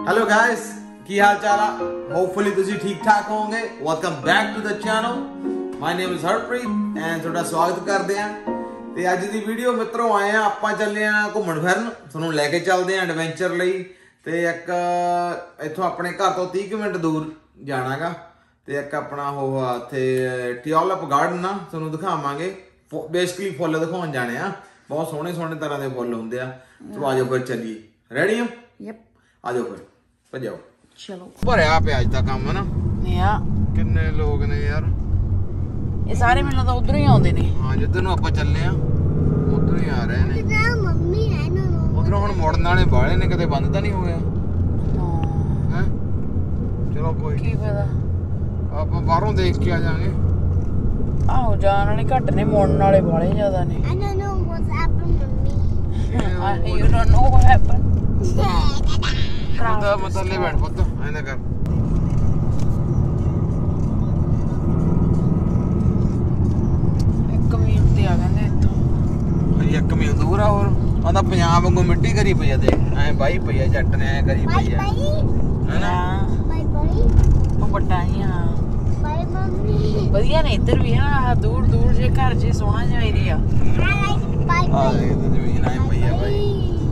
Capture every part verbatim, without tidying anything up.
Hello guys की हाल चाल आ hopefully ਤੁਸੀਂ ਠੀਕ ਠਾਕ ਹੋਵੋਗੇ। Welcome back to the channel. My name is Harpreet and ਤੁਹਾਡਾ ਸਵਾਗਤ ਕਰਦੇ ਆਂ। ਤੇ ਅੱਜ ਦੀ ਵੀਡੀਓ ਮਿੱਤਰੋ ਆਏ ਆ ਆਪਾਂ ਚੱਲੇ ਆ ਘੁੰਮਣ ਫਿਰਨ, ਤੁਹਾਨੂੰ ਲੈ ਕੇ ਚੱਲਦੇ ਆ ਐਡਵੈਂਚਰ ਲਈ। ਤੇ ਇੱਕ ਇੱਥੋਂ ਆਪਣੇ ਘਰ ਤੋਂ तीस ਮਿੰਟ ਦੂਰ ਜਾਣਾਗਾ ਤੇ ਇੱਕ ਆਪਣਾ ਉਹ ਇੱਥੇ ਟਿਓਲਿਪ ਗਾਰਡਨ ਆ, ਤੁਹਾਨੂੰ ਦਿਖਾਵਾਂਗੇ। ਬੇਸਿਕਲੀ ਫੁੱਲ ਦਿਖਾਉਣ ਜਾਣੇ ਆ, ਬਹੁਤ ਸੋਹਣੇ ਸੋਹਣੇ ਤਰ੍ਹਾਂ ਦੇ ਫੁੱਲ ਹੁੰਦੇ ਆ। ਚਲੋ ਆਜੋ ਫਿਰ ਚੱਲੀਏ। ਰੈਡੀ ਹੋ? ਯੈਪ ਆਜੋ ਫਿਰ ਭਜਾਓ। ਚਲੋ ਭਰਿਆ ਪਿਆ ਅੱਜ ਦਾ ਕੰਮ ਨਾ ਨਿਆ ਕਿੰਨੇ ਲੋਕ ਨੇ ਯਾਰ। ਇਹ ਸਾਰੇ ਮੈਨੂੰ ਤਾਂ ਉਧਰੋਂ ਹੀ ਆਉਂਦੇ ਨੇ। ਹਾਂ ਜਿੱਧਰ ਨੂੰ ਆਪਾਂ ਚੱਲੇ ਆ ਉਧਰੋਂ ਹੀ ਆ ਰਹੇ ਨੇ। ਮੰਮੀ ਹੈ ਨਾ ਉਧਰੋਂ ਹੁਣ ਮੁੜਨ ਵਾਲੇ ਬਾਲੇ ਨੇ, ਕਿਤੇ ਬੰਦ ਤਾਂ ਨਹੀਂ ਹੋਇਆ ਹਾਂ ਹੈ। ਚਲੋ ਕੋਈ ਕੀ ਪਤਾ, ਆਪਾਂ ਬਾਹਰੋਂ ਦੇਖ ਕੇ ਆ ਜਾਾਂਗੇ। ਆਹੋ ਜਾਣ ਵਾਲੇ ਘੱਟ ਨੇ, ਮੁੜਨ ਵਾਲੇ ਬਾਲੇ ਜ਼ਿਆਦਾ ਨੇ। I don't know what's happened to me. You don't know what happened? ਪਤਾ ਮਤਲਬ ਬੈਠ ਪੁੱਤ ਐਂਦਾ ਕਰ। ਇੱਕ ਮੀਲ ਤੇ ਆ ਕਹਿੰਦੇ ਇੱਥੋਂ। ਹਈ ਇੱਕ ਮੀਲ ਦੂਰ ਆ। ਹੋਰ ਆਂਦਾ ਪੰਜਾਬ ਵਾਂਗੂ ਮਿੱਟੀ ਕਰੀ ਪਈ ਆ, ਦੇਖ ਐ ਬਾਈ ਪਈ ਆ, ਜੱਟ ਨੇ ਐ ਕਰੀ ਪਈ ਆ ਹੈਨਾ। Bye bye. ਉਹ ਵੱਡਾ ਹੀ ਆ। Bye mommy. ਵਧੀਆ ਨੇ ਇੱਧਰ ਵੀ ਆ, ਦੂਰ ਦੂਰ ਜੇ ਘਰ ਜੇ ਸੋਹਣਾ ਜਿਹਾ ਏਰੀਆ। I like bye ਆ bye. ਇਹ ਤਾਂ ਜ਼ਮੀਨ ਐ ਪਈ ਆ ਬਾਈ।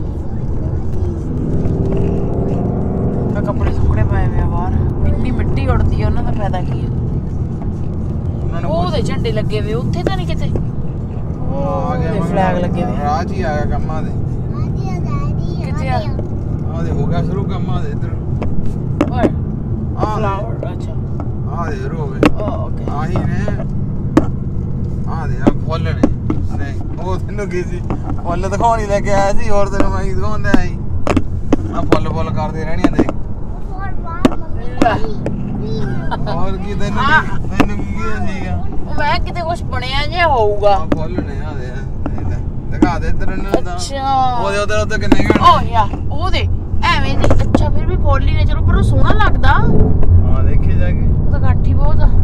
ਤਾਂ ਕੱਪੜੇ ਸੁੱਕਣੇ ਪਏ ਵੇ ਆ ਬਾਹਰ, ਇੰਨੀ ਮਿੱਟੀ ਉੱਡਦੀ ਆ, ਉਹਨਾਂ ਦਾ ਫਾਇਦਾ ਕੀ ਆ। ਉਹਨਾਂ ਨੇ ਉਹਦੇ ਝੰਡੇ ਲੱਗੇ ਵੇ, ਉੱਥੇ ਤਾਂ ਨਹੀਂ ਕਿਤੇ ਆ ਗਿਆ ਫਲੈਗ ਲੱਗੇ ਵੇ। ਰਾਜ ਹੀ ਆ ਗਿਆ ਕੰਮਾਂ ਦੇ। Daddy, daddy. ਕਿੱਥੇ ਆ? ਆ ਦੇ ਹੋ ਗਿਆ ਸ਼ੁਰੂ ਕੰਮਾਂ ਦੇ ਇੱਧਰ। ਓਏ ਆ ਫਲਾਵਰ, ਅੱਛਾ ਆ ਦੇ ਰੋ ਗਏ। Oh okay. ਆਹੀ ਨੇ ਆ ਦੇ ਆ ਫੁੱਲ ਨੇ। ਨਹੀਂ ਉਹ ਤੈਨੂੰ ਕੀ ਸੀ, ਫੁੱਲ ਦਿਖਾਉਣ ਹੀ ਲੈ ਕੇ ਆਇਆ ਸੀ, ਹੋਰ ਤੈਨੂੰ ਮੈਂ ਹੀ ਦਿਖਾਉਂਦਾ ਆਈ। ਆ ਫੁੱਲ ਫੁੱਲ ਕਰਦੇ ਰਹਿਣੀਆਂ ਦੇਖ। For one mommy. ਹੋਰ ਕੀ ਤੈਨੂੰ ਕੀ- ਤੈਨੂੰ ਕੀ ਕੀ ਸੀਗਾ? ਉਹ ਮੈਂ ਕਿਤੇ ਕੁਝ ਬਣਿਆ ਜਿਹਾ ਹੋਊਗਾ। ਆ ਫੁੱਲ ਨੇ ਆ ਦੇ ਦੇਖ ਲੈ, ਦਿਖਾ ਦੇ ਇੱਧਰ ਨੂੰ ਤਾਂ। ਅੱਛਾ ਉਹਦੇ ਉੱਧਰ ਉੱਧਰ ਕਿੰਨੇ ਘਣ ਓ ਯਾ ਉਹਦੇ ਐਵੇਂ ਦੇ। ਅੱਛਾ ਫਿਰ ਵੀ ਫੁੱਲ ਹੀ ਨੇ, ਚਲੋ ਪਰ ਉਹ ਸੋਹਣਾ ਲੱਗਦਾ। ਆ ਦੇਖੀ ਜਾ ਕੇ। ਉਹ ਤਾਂ ਕਾਠੀ ਬਹੁਤ ਆ।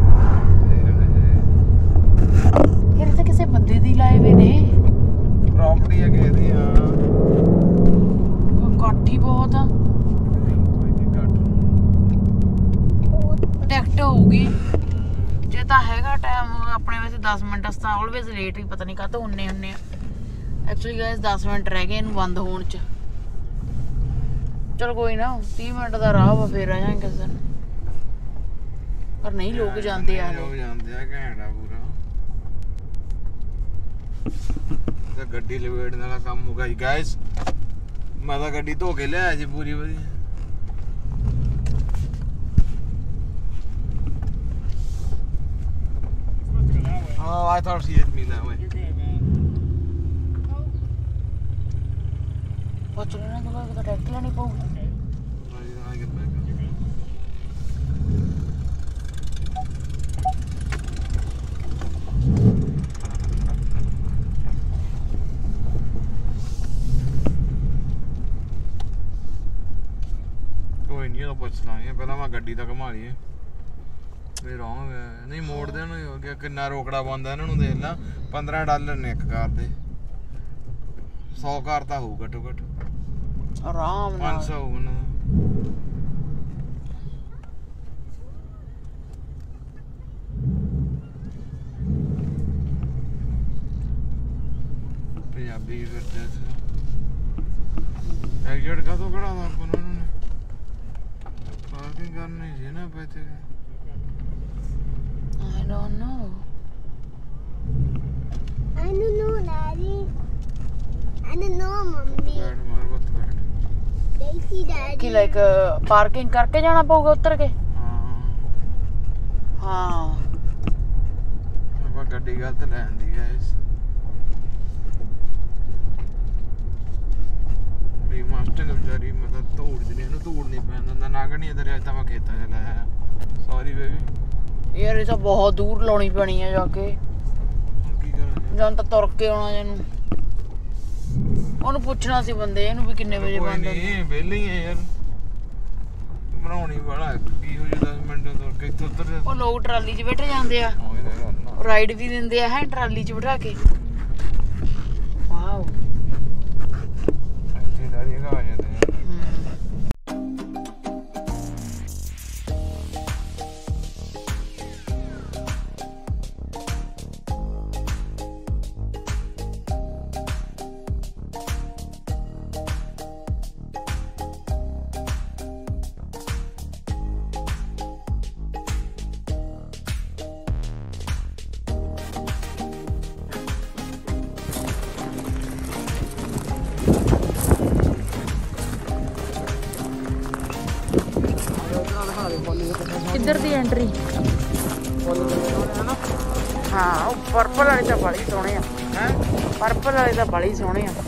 ਇਹ ਤਾਂ ਕਿਸੇ ਬੰਦੇ ਦੀ ਲਾਏ ਵੇ ਨੇ। ਪ੍ਰਾਪਰਟੀ ਹੈ ਕਿਸੇ ਦੀ। ਹਾਂ ਉਹ ਕਾਠੀ ਬਹੁਤ ਆ। ਟਿਕਟ ਹੋਊਗੀ ਜੇ ਤਾਂ ਹੈਗਾ ਟਾਈਮ ਆਪਣੇ ਵੈਸੇ ਦਸ ਮਿੰਟ ਅਸਤਾ ਆਲਵੇਜ਼ ਲੇਟ ਹੀ, ਪਤਾ ਨਹੀਂ ਕਾਹਤੋਂ ਹੁੰਨੇ ਹੁੰਨੇ ਆ। ਐਕਚੁਅਲੀ ਗਾਇਸ ਦਸ ਮਿੰਟ ਰਹਿ ਗਏ ਇਹਨੂੰ ਬੰਦ ਹੋਣ ਚ। ਚਲ ਕੋਈ ਨਾ, तीस ਮਿੰਟ ਦਾ ਰਾਹ ਵਾ, ਫੇਰ ਆ ਜਾਾਂਗੇ ਕਿਸੇ ਦਿਨ। ਪਰ ਨਹੀਂ ਲੋਕ ਜਾਂਦੇ ਆ ਲੋਕ ਜਾਂਦੇ ਆ, ਘੈਂਟ ਆ ਪੂਰਾ। ਤੇ ਗੱਡੀ ਲਵੇੜਨ ਵਾਲਾ ਕੰਮ ਹੋ ਗਿਆ ਗਾਇਸ। ਮੈਂ ਤਾਂ ਗੱਡੀ ਧੋ ਕੇ ਲਿਆਇਆ ਸੀ ਪੂਰੀ ਵਧੀਆ। Oh, I thought she hit me that way. ਉਹ ਚਲਣਾ ਤਾਂ ਕੋਈ ਟੈਕਟ ਲੈਣੀ ਪਊ। I get back up. ਕੋਈ ਨਹੀਂ ਉਹ ਪੁੱਛ ਲਾਂਗੇ, ਪਹਿਲਾਂ ਮੈਂ ਗੱਡੀ ਤਾਂ ਘੁਮਾ ਲਈਏ। ਇਹ ਰੌਂਗ ਨਹੀਂ ਮੋੜਦੇ ਨੂੰ ਹੋ ਗਿਆ। ਕਿੰਨਾ ਰੋਕੜਾ ਪਾਉਂਦਾ ਇਹਨਾਂ ਨੂੰ ਦੇਖ ਲਾ। ਪੰਦਰਾਂ ਡਾਲਰ ਨੇ ਇੱਕ ਕਾਰ ਦੇ। ਸੌ ਕਾਰ ਤਾਂ ਹੋਊ ਘੱਟੋ ਘੱਟ। ਆਰਾਮ ਨਾਲ ਪੰਜ ਸੌ ਹੋਊ ਉਹਨਾਂ ਦਾ। ਪੰਜਾਬੀ ਫਿਰਦੇ ਸੀ। ਐਗਜ਼ਿਟ ਕਦੋਂ ਖੜਾਉਂਦਾ ਆਪਾਂ ਨੂੰ ਉਹਨਾਂ ਨੇ? ਪਾਰਕਿੰਗ ਕਰਨੀ ਸੀ ਨਾ ਪੈਸੇ। I don't know. I don't know, daddy. I don't know, mommy. ਬੈਠ ਮਾਰ ਬੱਤ ਬੈਠ। Daisy, daddy. ਕਿ ਲਾਈਕ ਪਾਰਕਿੰਗ ਕਰਕੇ ਜਾਣਾ ਪਊਗਾ ਉੱਤਰ ਕੇ? ਹਾਂ ਹਾਂ ਆਪਾਂ ਗੱਡੀ ਗਲਤ ਲੈ ਆਂਦੀ ਗਾਇਸ। ਵੀ ਮਾਸਟਰ ਨੇ ਵਿਚਾਰੀ ਮਤਲਬ ਧੂੜ ਜਿਹੀ ਇਹਨੂੰ ਧੂੜ ਨਹੀਂ ਪੈਣ ਦਿੰਦਾ। ਨਾਗਣੀ ਇਧਰ ਅੱਜ ਤਾਂ ਮੈਂ ਖੇਤਾਂ 'ਚ ਲਾਇਆ। Sorry baby. ਯਾਰ ਇਹ ਤਾਂ ਬਹੁਤ ਦੂਰ ਲਾਉਣੀ ਪੈਣੀ ਆ ਜਾ ਕੇ। ਹੁਣ ਕੀ ਕਰਾਂ? ਜਾਂ ਤਾਂ ਤੁਰ ਕੇ ਆਉਣਾ ਜਾਨੂੰ। ਉਹਨੂੰ ਪੁੱਛਣਾ ਸੀ ਬੰਦੇ ਇਹਨੂੰ ਵੀ ਕਿੰਨੇ ਵਜੇ ਬੰਦ ਹੁੰਦਾ। ਨਹੀਂ ਵਿਹਲੇ ਹੀ ਆ ਯਾਰ। ਬਣਾਉਣੀ ਵਾਲਾ ਕੀ ਹੋ ਜੂ ਦਸ ਮਿੰਟ ਤੁਰ ਕੇ ਇੱਥੋਂ ਉੱਤਰ ਜਾ। ਉਹ ਲੋਕ ਟਰਾਲੀ 'ਚ ਬੈਠੇ ਜਾਂਦੇ ਆ, ਰਾਈਡ ਵੀ ਦਿੰਦੇ ਆ ਹੈ ਟਰਾਲੀ 'ਚ ਬਿਠਾ ਕੇ। ਵਾਓ ਇੱਥੇ ਦਾ ਇਹ ਆ ਜਾਂਦੇ ਆ। ਇੱਧਰ ਦੀ ਐਂਟਰੀ ਹਾਂ ਉਹ ਪਰਪਲ ਵਾਲੇ ਤਾਂ ਬੜੇ ਸੋਹਣੇ ਆ ਹੈ ਪਰਪਲ ਵਾਲੇ ਤਾਂ ਬੜੇ ਸੋਹਣੇ ਆ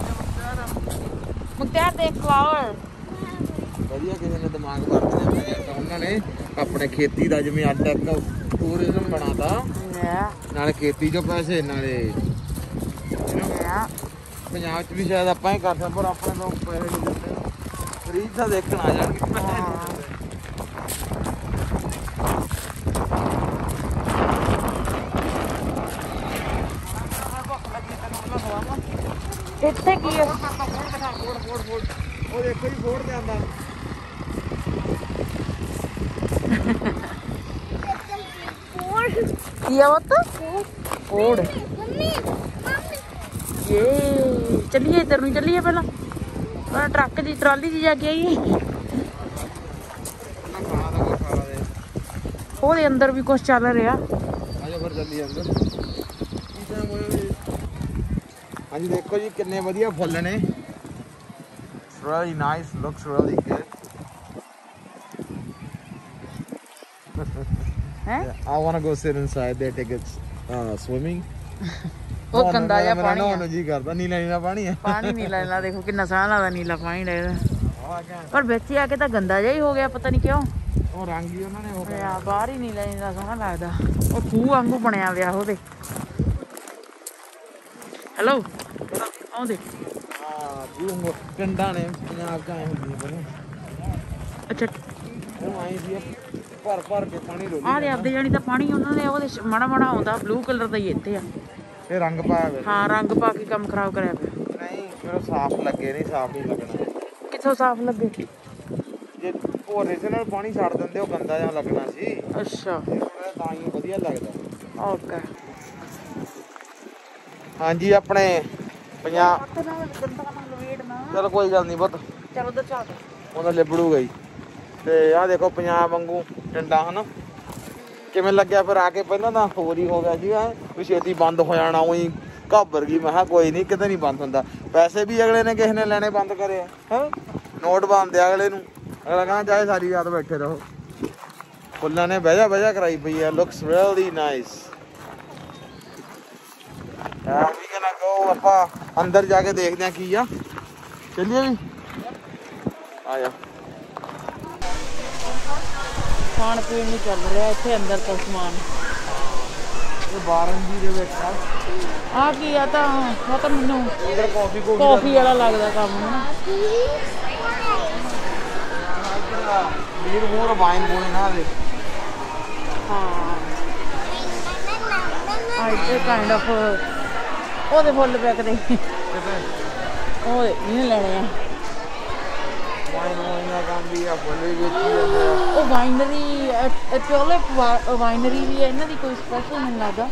ਮੁਖਤਿਆਰ ਦੇਖ ਫਲਾਵਰ ਵਧੀਆ ਕਿਸੇ ਨੇ ਦਿਮਾਗ ਵਰਤਿਆ ਉਹਨਾਂ ਨੇ ਆਪਣੇ ਖੇਤੀ ਦਾ ਜਿਵੇਂ ਅੱਡ ਇੱਕ ਟੂਰਿਜ਼ਮ ਬਣਾਤਾ ਨਾਲੇ ਖੇਤੀ ਚੋਂ ਪੈਸੇ ਨਾਲੇ ਪੰਜਾਬ ਚ ਵੀ ਸ਼ਾਇਦ ਆਪਾਂ ਹੀ ਕਰਦੇ ਪਰ ਆਪਣੇ ਤੋਂ ਪੈਸੇ ਨਹੀਂ ਦਿੰਦੇ ਫਰੀਦ ਤਾਂ ਦੇਖਣ ਆ ਜਾਣਗੇ ਇੱਥੇ ਕੀ ਹੈ ਉਹ ਦੇਖੋ ਜੀ ਬੋਰਡ ਤੇ ਆਂਦਾ ਕੀ ਆ ਵਤ ਕੋੜ ये चलिए इधर नहीं चलिए पहला और ट्रक की ट्राली जी जाके आइए ਉਹਦੇ ਅੰਦਰ ਵੀ ਕੁਝ ਚੱਲ ਰਿਹਾ ਆਜੋ ਫਿਰ ਚੱਲੀਏ ਅੰਦਰ ਹਾਂਜੀ ਦੇਖੋ ਜੀ ਕਿੰਨੇ ਵਧੀਆ ਫੁੱਲ ਨੇ really nice looks really good ਹੈ I want to go sit inside there take it uh, swimming ਉਹ ਗੰਦਾ ਜਿਹਾ ਪਾਣੀ ਆ ਜੀ ਕਰਦਾ ਨੀਲਾ ਨੀਲਾ ਪਾਣੀ ਹੈ ਪਾਣੀ ਨੀਲਾ ਨੀਲਾ ਦੇਖੋ ਕਿੰਨਾ ਸੋਹਣਾ ਲੱਗਦਾ ਨੀਲਾ ਪਾਣੀ ਲੱਗਦਾ ਪਰ ਵਿੱਚ ਆ ਕੇ ਤਾਂ ਗੰਦਾ ਜਿਹਾ ਹੀ ਹੋ ਗਿਆ ਪਤਾ ਨਹੀਂ ਕਿਉਂ ਉਹ ਰੰਗ ਹੀ ਉਹਨਾਂ ਨੇ ਹੋ ਗਿਆ ਬਾਹਰ ਹੀ ਨੀਲਾ ਨੀਲਾ ਸੋਹਣਾ ਲੱਗਦਾ ਉਹ ਖੂਹ ਵਾਂਗੂ ਬਣਿਆ ਵਿਆ ਉਹਦੇ ਹੈਲੋ ਆਉਂਦੇ ਹਾਂ ਜੀ ਪਿੰਡਾਂ ਨੇ ਪੰਜਾਬ ਚ ਆਏ ਹੁੰਦੇ ਨੇ ਅੱਛਾ ਉਹ ਆਏ ਸੀ ਭਰ ਭਰ ਕੇ ਪਾਣੀ ਰੋਲੀ ਆਹ ਦੇ ਆਪਦੇ ਜਾਣੀ ਤਾਂ ਪਾਣੀ ਉਹਨਾਂ ਨੇ ਉਹਦੇ ਮਾੜਾ ਮਾੜਾ ਆਉਂਦਾ ਬਲੂ ਕਲਰ ਦਾ ਹੀ ਇੱਥੇ ਆ ਇਹ ਰੰਗ ਪਾਇਆ ਹੋਇਆ ਹਾਂ ਰੰਗ ਪਾ ਕੇ ਕੰਮ ਖਰਾਬ ਕਰਿਆ ਪਿਆ ਨਹੀਂ ਫਿਰ ਸਾਫ਼ ਲੱਗੇ ਨਹੀਂ ਸਾਫ਼ ਨਹੀਂ ਲੱਗਣਾ ਕਿੱਥੋਂ ਸਾਫ਼ ਲੱਗੇ ਜੇ ਭੋਰੇ ਦੇ ਨਾਲ ਪਾਣੀ ਛੱਡ ਦਿੰਦੇ ਉਹ ਗੰਦਾ ਜਿਹਾ ਲੱਗਣਾ ਸੀ ਅੱਛਾ ਤਾਂ ਹੀ ਵਧੀਆ ਲੱਗਦਾ ਓਕੇ ਹਾਂਜੀ ਆਪਣੇ ਪੰਜਾਬ ਚਲ ਕੋਈ ਗੱਲ ਨਹੀਂ ਪੁੱਤ ਚਲ ਉਧਰ ਚਾਹ ਉਹਦਾ ਲਿਬੜੂਗਾ ਹੀ ਤੇ ਆਹ ਦੇਖੋ ਪੰਜਾਬ ਵਾਂਗੂ ਡੰਡਾ ਹਨਾ ਕਿਵੇਂ ਲੱਗਿਆ ਫਿਰ ਆ ਕੇ ਪਹਿਲਾਂ ਤਾਂ ਹੋਰ ਹੀ ਹੋ ਗਿਆ ਜੀ ਵੀ ਛੇਤੀ ਬੰਦ ਹੋ ਜਾਣਾ ਉਹੀ ਘਾਬਰ ਗਈ ਮੈਂ ਕਿਹਾ ਕੋਈ ਨਹੀਂ ਕਿਤੇ ਨਹੀਂ ਬੰਦ ਹੁੰਦਾ ਪੈਸੇ ਵੀ ਅਗਲੇ ਨੇ ਕਿਸੇ ਨੇ ਲੈਣੇ ਬੰਦ ਕਰੇ ਆ ਹੈ ਨੋਟ ਬੰਦ ਆ ਅਗਲੇ ਨੂੰ ਅਗਲਾ ਕਹਿੰਦਾ ਚਾਹੇ ਸਾਰੀ ਰਾਤ ਬੈਠੇ ਰਹੋ ਫੁੱਲਾਂ ਨੇ ਬਹਿਜਾ ਬਹਿਜਾ ਕਰਾਈ ਪਈ ਆ ਲੁਕਸ ਰੀਅਲੀ ਨਾਈਸ ਆ ਵੀ ਕਨਾ ਗੋ ਆਪਾਂ ਅੰਦਰ ਜਾ ਕੇ ਦੇਖਦੇ ਆ ਕੀ ਆ ਚੱਲੀਏ ਵੀ ਆ ਜਾ ਖਾਣ ਪੀਣ ਨੂੰ ਚੱਲ ਰਿਹਾ ਇੱਥੇ ਅੰਦਰ ਤਾਂ ਸਮਾਨ ਇਹ ਬਾਰੰਜੀ ਦੇ ਵਿੱਚ ਆ ਆ ਕੀ ਆ ਤਾਂ ਉਹ ਤਾਂ ਮੈਨੂੰ ਇਧਰ ਕਾਫੀ ਕੋ ਕਾਫੀ ਵਾਲਾ ਲੱਗਦਾ ਕੰਮ ਹਨਾ ਵੀਰ ਮੋਰ ਵਾਈਨ ਬੋਲੇ ਨਾ ਦੇ ਹਾਂ ਆ ਇੱਥੇ ਕਾਈਂਡ ਆਫ ਉਹਦੇ ਫੁੱਲ ਵਿਕਦੇ ਉਹ ਇਹਨੇ ਲੈਣੇ ਆ ਵਾਈਨ ਵਾਈਨ ਕੰਮ ਵੀ ਆ ਫੁੱਲ ਵੀ ਵੇਚੀ ਜਾਂਦੇ ਆ ਉਹ ਵਾਈਨਰੀ ਟਿਓਲਿਪ ਵਾਈਨਰੀ ਵੀ ਹੈ ਇਹਨਾਂ ਦੀ ਕੋਈ ਸਪੈਸ਼ਲ ਮੈਨੂੰ ਲੱਗਦਾ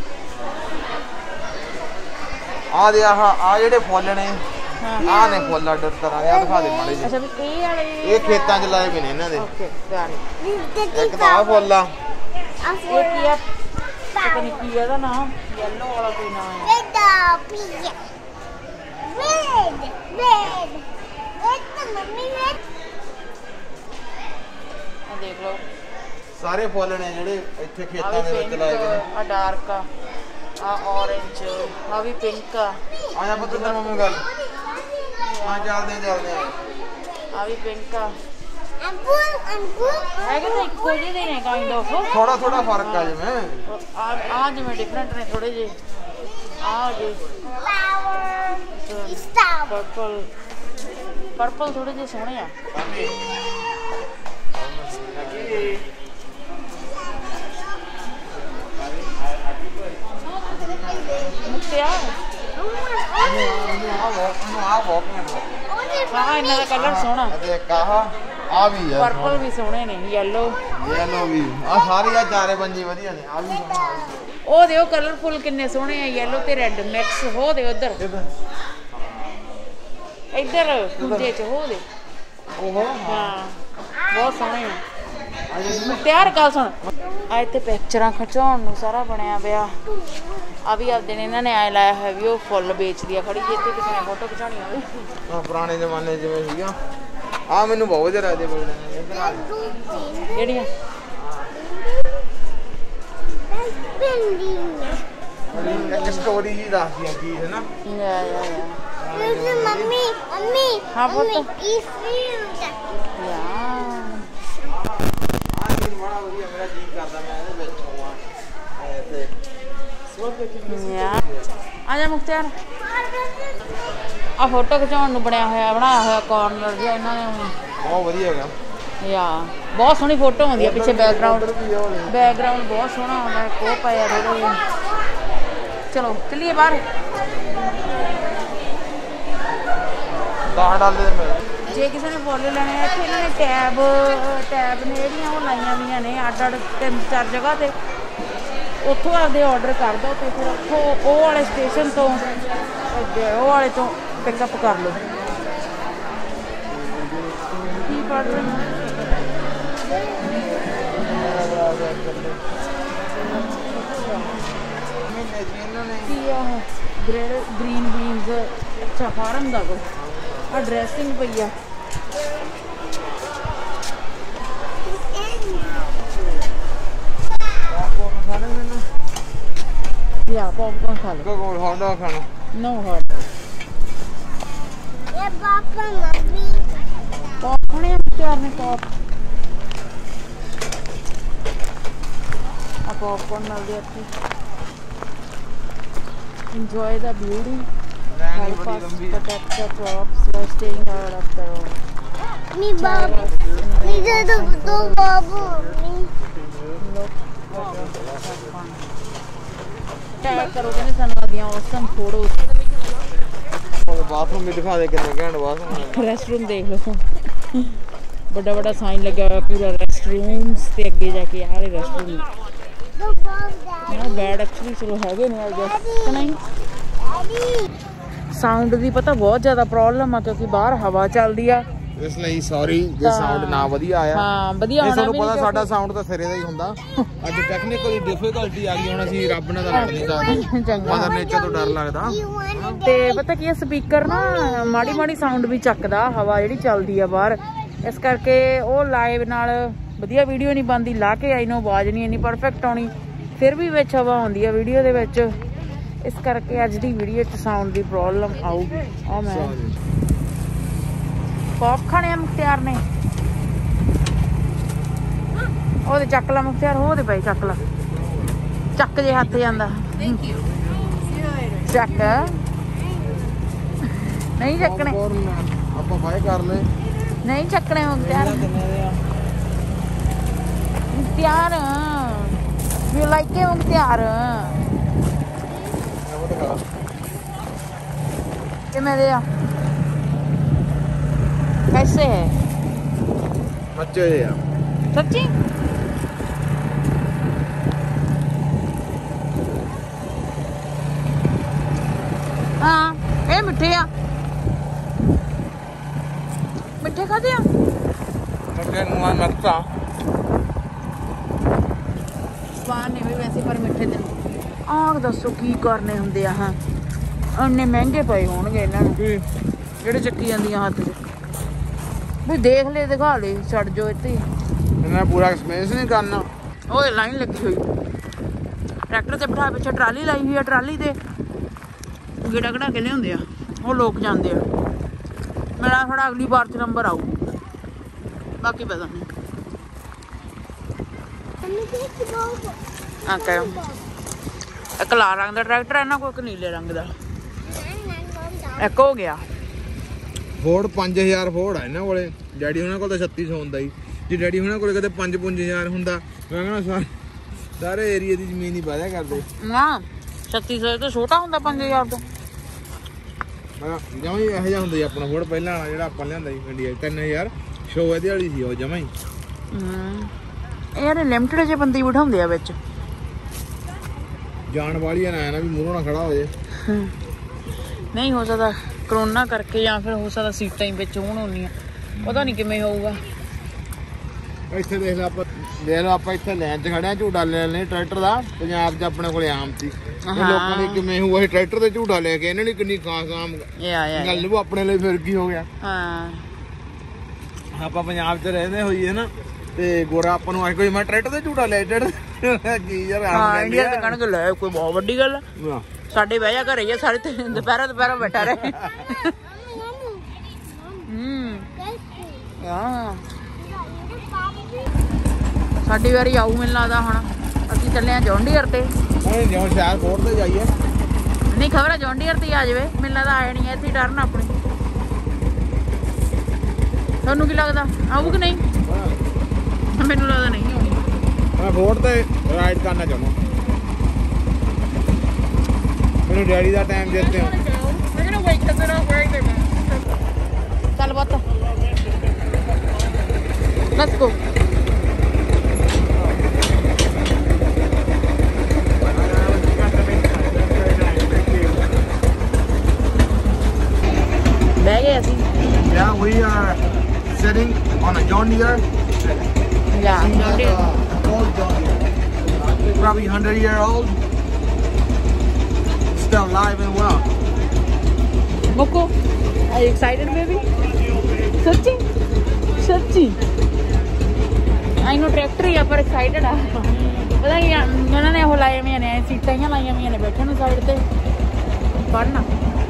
ਆ ਦੇ ਆਹ ਆ ਜਿਹੜੇ ਫੁੱਲ ਨੇ ਆ ਨੇ ਫੁੱਲ ਅੱਡ ਤਰ੍ਹਾਂ ਦੇ ਆ ਦਿਖਾ ਦੇ ਮਾੜੇ ਅੱਛਾ ਜੀ ਵੀ ਇਹ ਵਾਲੇ ਇਹ ਖੇਤਾਂ 'ਚ ਲਾਏ ਪਏ ਨੇ ਇਹਨਾਂ ਦੇ ਓਕੇ ਗਾਟ ਇੱਕ ਤਾਂ ਆ ਫੁੱਲ ਆ ਇਹ ਕੀ ਆ ਪਤਾ ਨਹੀਂ ਕੀ ਇਹਦਾ ਨਾਮ ਯੈਲੋ ਵਾਲਾ ਕੋਈ ਨਾਮ ਹੈ Red, pink. Red, red. Red, mummy, red. ਆ ਦੇਖ ਲਓ ਸਾਰੇ ਫੁੱਲ ਨੇ ਜਿਹੜੇ ਇੱਥੇ ਆ ਖੇਤਾਂ ਦੇ ਵੀ ਵਿੱਚ ਪਿੰਕ ਲਾਏ ਪਏ ਨੇ ਆ ਡਾਰਕ ਆ ਆ orange ਆ ਵੀ ਪਿੰਕ ਆ ਆ ਜਾ ਪੁੱਤ ਤੇਰੇ ਮੰਮੀ ਗੱਲ ਆ ਚੱਲਦੇ ਆ ਚੱਲਦੇ ਆ ਆ ਵੀ ਪਿੰਕ ਆ And blue, and blue. ਹੈਗੇ ਤਾਂ ਇੱਕੋ ਜਿਹੇ ਦੇ ਨੇ ਕਾਈਂਡ ਆਫ ਥੋੜਾ ਥੋੜਾ ਫਰਕ ਆ ਜਿਵੇਂ ਆ ਆ ਜਿਵੇਂ ਡਿਫਰੈਂਟ ਨੇ ਥੋੜੇ ਜਿਹੇ ਆ ਜੀ Flower. Stop. ਪਰਪਲ ਪਰਪਲ ਥੋੜੇ ਜਿਹੇ ਸੋਹਣੇ ਆ ਮੁੱਤਿਆ ਆ ਵੋਕ ਹਾਂ ਇਹਨਾਂ ਦਾ ਕਲਰ ਸੋਹਣਾ ਤੇ ਕਾਹਾ ਆ ਵੀ ਆ ਪਰਪਲ ਵੀ ਸੋਹਣੇ ਨੇ ਯੈਲੋ ਯੈਲੋ ਵੀ ਆ ਸਾਰੀ ਆ ਚਾਰੇ ਪੰਜੀ ਵਧੀਆ ਨੇ ਆ ਵੀ ਉਹ ਦਿਓ ਕਲਰਫੁਲ ਕਿੰਨੇ ਸੋਹਣੇ ਆ ਯੈਲੋ ਤੇ ਰੈੱਡ ਮਿਕਸ ਹੋ ਦੇ ਉਧਰ ਇੱਧਰ ਦੂਜੇ ਚ ਹੋ ਦੇ ਉਹ ਹਾਂ ਬਹੁਤ ਸੋਹਣੇ ਆ ਤਿਆਰ ਗੱਲ ਸੁਣ ਆ ਇੱਥੇ ਪਿਕਚਰਾਂ ਖਿਚਾਉਣ ਨੂੰ ਸਾਰਾ ਬਣਿਆ ਪਿਆ ਆ ਵੀ ਆਪਦੇ ਨੇ ਇਹਨਾਂ ਨੇ ਐ ਲਾਇਆ ਹੈ ਵੀ ਉਹ ਫੁੱਲ ਵੇਚਦੀ ਆ ਖੜੀ ਜਿੱਥੇ ਕਿਸੇ ਨੇ ਫੋਟੋ ਖਿਚਾਉਣੀ ਹੋਵੇ ਆ ਪੁਰਾਣੇ ਜ਼ਮਾਨੇ ਜਿਵੇਂ ਸੀਗਾ ਆ ਮੈਨੂੰ ਬਹੁਤ ਜਰਾ ਦੇ ਬੋਲਦੇ ਨੇ ਜਿਹੜੀਆਂ पिंडी एक स्टोरी ही दस दिया की है ना या या या मम्मी मम्मी हाँ मम्मी पुत्र इस या आज दिन बड़ा बढ़िया मेरा जी करदा मैं ਇਹਦੇ ਵਿੱਚ ਹੋਵਾਂ ऐसे या आ जा मुख्तियार आ फोटो खिचाउण ਨੂੰ ਬਣਿਆ ਹੋਇਆ ਬਣਾਇਆ ਹੋਇਆ ਕਾਰਨਰ ਜਿਹਾ ਇਹਨਾਂ ਨੇ ਬਹੁਤ ਵਧੀਆ ਹੈਗਾ ਯਾ ਬਹੁਤ ਸੋਹਣੀ ਫੋਟੋ ਆਉਂਦੀ ਆ ਪਿੱਛੇ ਬੈਕਗ੍ਰਾਉਂਡ ਬੈਕਗ੍ਰਾਉਂਡ ਬਹੁਤ ਸੋਹਣਾ ਆਉਂਦਾ ਹੈ ਕੋਹ ਪਾਇਆ ਥੋੜੇ ਜਿਹੇ ਚਲੋ ਚੱਲੀਏ ਬਾਹਰ ਦਸ ਡਾਲਰ ਦੇ ਮਿਲ ਜੇ ਕਿਸੇ ਨੇ ਫੁੱਲ ਲੈਣੇ ਆ ਇੱਥੇ ਇਹਨਾਂ ਨੇ ਟੈਬ ਟੈਬ ਨੇ ਜਿਹੜੀਆਂ ਉਹ ਲਾਈਆਂ ਵੀਆਂ ਨੇ ਅੱਡ ਅੱਡ ਤਿੰਨ ਚਾਰ ਜਗ੍ਹਾ ਤੇ ਉੱਥੋਂ ਆਪਦੇ ਆਰਡਰ ਕਰ ਦਿਓ ਤੇ ਫਿਰ ਉੱਥੋਂ ਉਹ ਵਾਲੇ ਸਟੇਸ਼ਨ ਤੋਂ ਉਹ ਵਾਲੇ ਤੋਂ ਪਿਕਅਪ ਕਰ ਲਓ ਕੀ ਪੜ ਰਹੇ ਹੋ ਕੀ ਆ ਗ੍ਰੀਨ ਬੀਨਸ ਅੱਛਾ ਫਾਰਮ ਦਾ ਕੋ ਆ ਡਰੈਸਿੰਗ ਪਈ ਆ या पॉपकॉर्न खा लो ਕੋਲ ਹੌਟ ਡੌਗ ਖਾਣਾ नो हॉट ये पापा मम्मी पॉप खाने हैं प्यार ने पॉप आ पॉपकॉर्न मिल गया अच्छी enjoy the beauty help us protect the crops by staying out of the road मी बाबू मी दे दो दो बाबू look टैग करो कहने सन दियां awesome photos बाथरूम भी दिखा दे कितने घैंट बाथरूम रेस्टरूम देख लो बड़ा बड़ा साइन लगा हुआ पूरा रेस्टरूम्स ते अगे जाके आ रहे रेस्टरूम दो बाबू ना बैड एक्चुअली चलो हैगे ने आई गेस कि नहीं साउंड दी पता बहुत ज्यादा प्रॉब्लम आ क्योंकि बाहर हवा चलदी आ ਇਸ ਲਈ ਸੌਰੀ ਜੇ ਸਾਊਂਡ ਨਾ ਵਧੀਆ ਆਇਆ ਹਾਂ ਵਧੀਆ ਹੋਣਾ ਤੁਹਾਨੂੰ ਵੀ ਪਤਾ ਸਾਡਾ ਸਾਊਂਡ ਤਾਂ ਸਿਰੇ ਦਾ ਹੀ ਹੁੰਦਾ ਅੱਜ ਟੈਕਨੀਕਲੀ ਡਿਫਿਕਲਟੀ ਆ ਗਈ ਹੁਣ ਅਸੀਂ ਰੱਬ ਨਾਲ ਤਾਂ ਲੜ ਨਹੀਂ ਸਕਦੇ ਚੰਗਾ ਮਦਰ ਨੇਚਰ ਤੋਂ ਡਰ ਲੱਗਦਾ ਤੇ ਪਤਾ ਕੀ ਸਪੀਕਰ ਨਾ ਮਾੜੀ ਮਾੜੀ ਸਾਊਂਡ ਵੀ ਚੱਕਦਾ ਹਵਾ ਜਿਹੜੀ ਚੱਲਦੀ ਆ ਬਾਹਰ ਇਸ ਕਰਕੇ ਉਹ ਲਾਈਵ ਨਾਲ ਵਧੀਆ ਵੀਡੀਓ ਨਹੀਂ ਬਣਦੀ ਲਾ ਕੇ ਆਈ ਨੂੰ ਆਵਾਜ਼ ਨਹੀਂ ਇੰਨੀ ਪਰਫੈਕਟ ਆਉਣੀ ਫਿਰ ਵੀ ਵਿੱਚ ਹਵਾ ਆਉਂਦੀ ਆ ਵੀਡੀਓ ਦੇ ਵਿੱਚ ਇਸ ਕਰਕੇ ਅੱਜ ਦੀ ਵੀਡੀਓ 'ਚ ਸਾਊਂਡ ਦੀ ਪ੍ਰੋਬਲਮ ਆਊਗੀ ਆ ਮੈਂ पॉप खाने मुख्तियार ने ओदे चक ला मुख्तियार हो दे भाई चक ला चक जे हाथ जांदा थैंक यू चक नहीं चकने ਆਪਾਂ ਬਾਏ ਕਰ ਲੈ नहीं चकने Mukhtiar Mukhtiar you like it Mukhtiar ये मैं दे कैसे है ਬੱਚੇ ਆ सच्ची हाँ ये मिठे आ मिठे खाते आ ਬੱਚੇ ਨੂੰ ਆ ਨਕਸ਼ਾ स्वाद ने भी वैसे पर मिठे दिन आग दसो की करने होंगे हाँ इन्ने महंगे पे होंगे इन्हों जेडे चक्की जांदियां हत्थ च भी देख ले दिखा ले छड़ जो इत्ते ਇਹਨਾਂ ਪੂਰਾ ਐਕਸਪੀਰੀਅੰਸ ਨਹੀਂ ਕਰਨਾ ओए लाइन लगी हुई ट्रैक्टर से बिठा पिछे ट्राली लाई हुई है ट्राली ते गेड़ा कढ़ा के लियाते आ वो लोग जाते आ मेरा थोड़ा अगली बार च नंबर आऊ बाकी पता नहीं हाँ कहो एक लाल रंग का ट्रैक्टर है ना कोई एक नीले रंग का एक हो गया ਫੋਰਡ ਪੰਜ ਹਜ਼ਾਰ ਫੋਰਡ ਆ ਇਹਨਾਂ ਕੋਲੇ ਡੈਡੀ ਉਹਨਾਂ ਕੋਲ ਤਾਂ ਛੱਤੀ ਸੌ ਹੁੰਦਾ ਹੀ ਜੇ ਡੈਡੀ ਉਹਨਾਂ ਕੋਲੇ ਕਦੇ ਪੰਜ ਪੰਜ ਹਜ਼ਾਰ ਹੁੰਦਾ ਮੈਂ ਕਹਿੰਦਾ ਸਾਰੇ ਏਰੀਆ ਦੀ ਜ਼ਮੀਨ ਹੀ ਵਾਧਾ ਕਰਦੇ ਨਾ ਛੱਤੀ ਸੌ ਤੋਂ ਛੋਟਾ ਹੁੰਦਾ ਪੰਜ ਹਜ਼ਾਰ ਤੋਂ ਮੈਂ ਜਮਾਂ ਹੀ ਇਹੋ ਜਿਹਾ ਹੁੰਦਾ ਸੀ ਆਪਣਾ ਫੋਰਡ ਪਹਿਲਾਂ ਵਾਲਾ ਜਿਹੜਾ ਆਪਾਂ ਲਿਆਂਦਾ ਸੀ ਇੰਡੀਆ ਤਿੰਨ ਹਜ਼ਾਰ ਸ਼ੋ ਇਹਦੇ ਵਾਲੀ ਸੀ ਉਹ ਜਮਾਂ ਹੀ ਹੂੰ ਯਾਰ ਲਿਮਟਡ ਜੇ ਬੰਦੇ ਬਿਠਾਉਂਦੇ ਆ ਵਿੱਚ ਜਾਣ ਵਾਲੀਆਂ ਨਾ ਨਾ ਵੀ ਮੂਹਰੋਂ ਨਾ ਖੜਾ ਹੋ ਜੇ ਨਹੀਂ ਹੋ ਸਕਦਾ ਕਰੋਨਾ ਕਰਕੇ ਜਾਂ ਫਿਰ ਹੋ ਸਕਦਾ ਸੀਟਾਂ ਹੀ ਵਿੱਚ ਹੋਣ ਹੁੰਦੀਆਂ ਪਤਾ ਨਹੀਂ ਕਿਵੇਂ ਹੋਊਗਾ ਇੱਥੇ ਦੇਖ ਲੈ ਆਪਾਂ ਦੇਖ ਲਓ ਆਪਾਂ ਇੱਥੇ ਲਾਈਨ 'ਚ ਖੜੇ ਆ ਝੂਟਾ ਲੈ ਲੈਣੇ ਟਰੈਕਟਰ ਦਾ ਪੰਜਾਬ 'ਚ ਆਪਣੇ ਕੋਲੇ ਆਮ ਸੀ ਲੋਕਾਂ ਨੇ ਕਿਵੇਂ ਹੋਊ ਅਸੀਂ ਟਰੈਕਟਰ ਤੇ ਝੂਟਾ ਲੈ ਕੇ ਇਹਨਾਂ ਨੇ ਕਿੰਨੀ ਖਾਸ ਆਮ ਗੱਲ ਉਹ ਆਪਣੇ ਲਈ ਫਿਰ ਕੀ ਹੋ ਗਿਆ ਹਾਂ ਆਪਾਂ ਪੰਜਾਬ 'ਚ ਰਹਿੰਦੇ ਹੋਈਏ ਨਾ ਤੇ ਗੋਰਾ ਆਪਾਂ ਨੂੰ ਆ ਕੋਈ ਮੈਂ ਟਰੈਕਟਰ ਤੇ ਝੂਟਾ ਲੈ ਟੜ ਕੀ ਯਾਰ ਹਾਂ ਇੰਡੀਆ ਤੇ ਕਣਕ ਲੈ ਕੋਈ ਬਹੁਤ ਵੱਡੀ ਗੱਲ ਸਾਡੇ ਬਹਿ ਜਾ ਘਰੇ ਹੀ ਆ ਸਾਰੇ ਤੇ ਦੁਪਹਿਰਾ ਦੁਪਹਿਰਾ ਬੈਠਾ ਰਹੇ ਹੂੰ ਹਾਂ ਸਾਡੀ ਵਾਰੀ ਆਊ ਮੈਨੂੰ ਲੱਗਦਾ ਹੁਣ ਅਸੀਂ ਚੱਲੇ ਆ ਜੌਂਡੀਅਰ ਤੇ ਨਹੀਂ ਜਿਉਂ ਸ਼ਹਿਰ ਕੋਟ ਤੇ ਜਾਈਏ ਨਹੀਂ ਖਬਰ ਆ ਜੌਂਡੀਅਰ ਤੇ ਆ ਜਾਵੇ ਮੈਨੂੰ ਲੱਗਦਾ ਆਏ ਨਹੀਂ ਇੱਥੇ ਟਰਨ ਆਪਣੀ ਤੁਹਾਨੂੰ ਕੀ ਲੱਗਦਾ ਆਊ ਕਿ ਨਹੀਂ ਮੈਨੂੰ ਲੱਗਦਾ ਨਹੀਂ ਆਉਣੀ ਮੈਂ ਫੋਰਡ ਤੇ ਰਾਈਡ ਕਰਨਾ ਚਾਹੁੰਦਾ ਮੈਨੂੰ ਡੈਡੀ ਦਾ ਟਾਈਮ ਦਿੱਤੇ ਹੋ ਚੱਲ ਬੱਤ ਲੈਟਸ ਗੋ ਬਹਿ ਗਏ ਅਸੀਂ Yeah, we are sitting on a John Deere. Yeah, John Deere. Uh, old John Deere. Probably one hundred year old. Still alive and well. Moko, are you excited, baby? सच्ची सच्ची I know tractor ही पर excited आ पता नहीं उन्होंने वो लाए हुए ने सीटा ही लाई हुई ने बैठे साइड से पढ़ना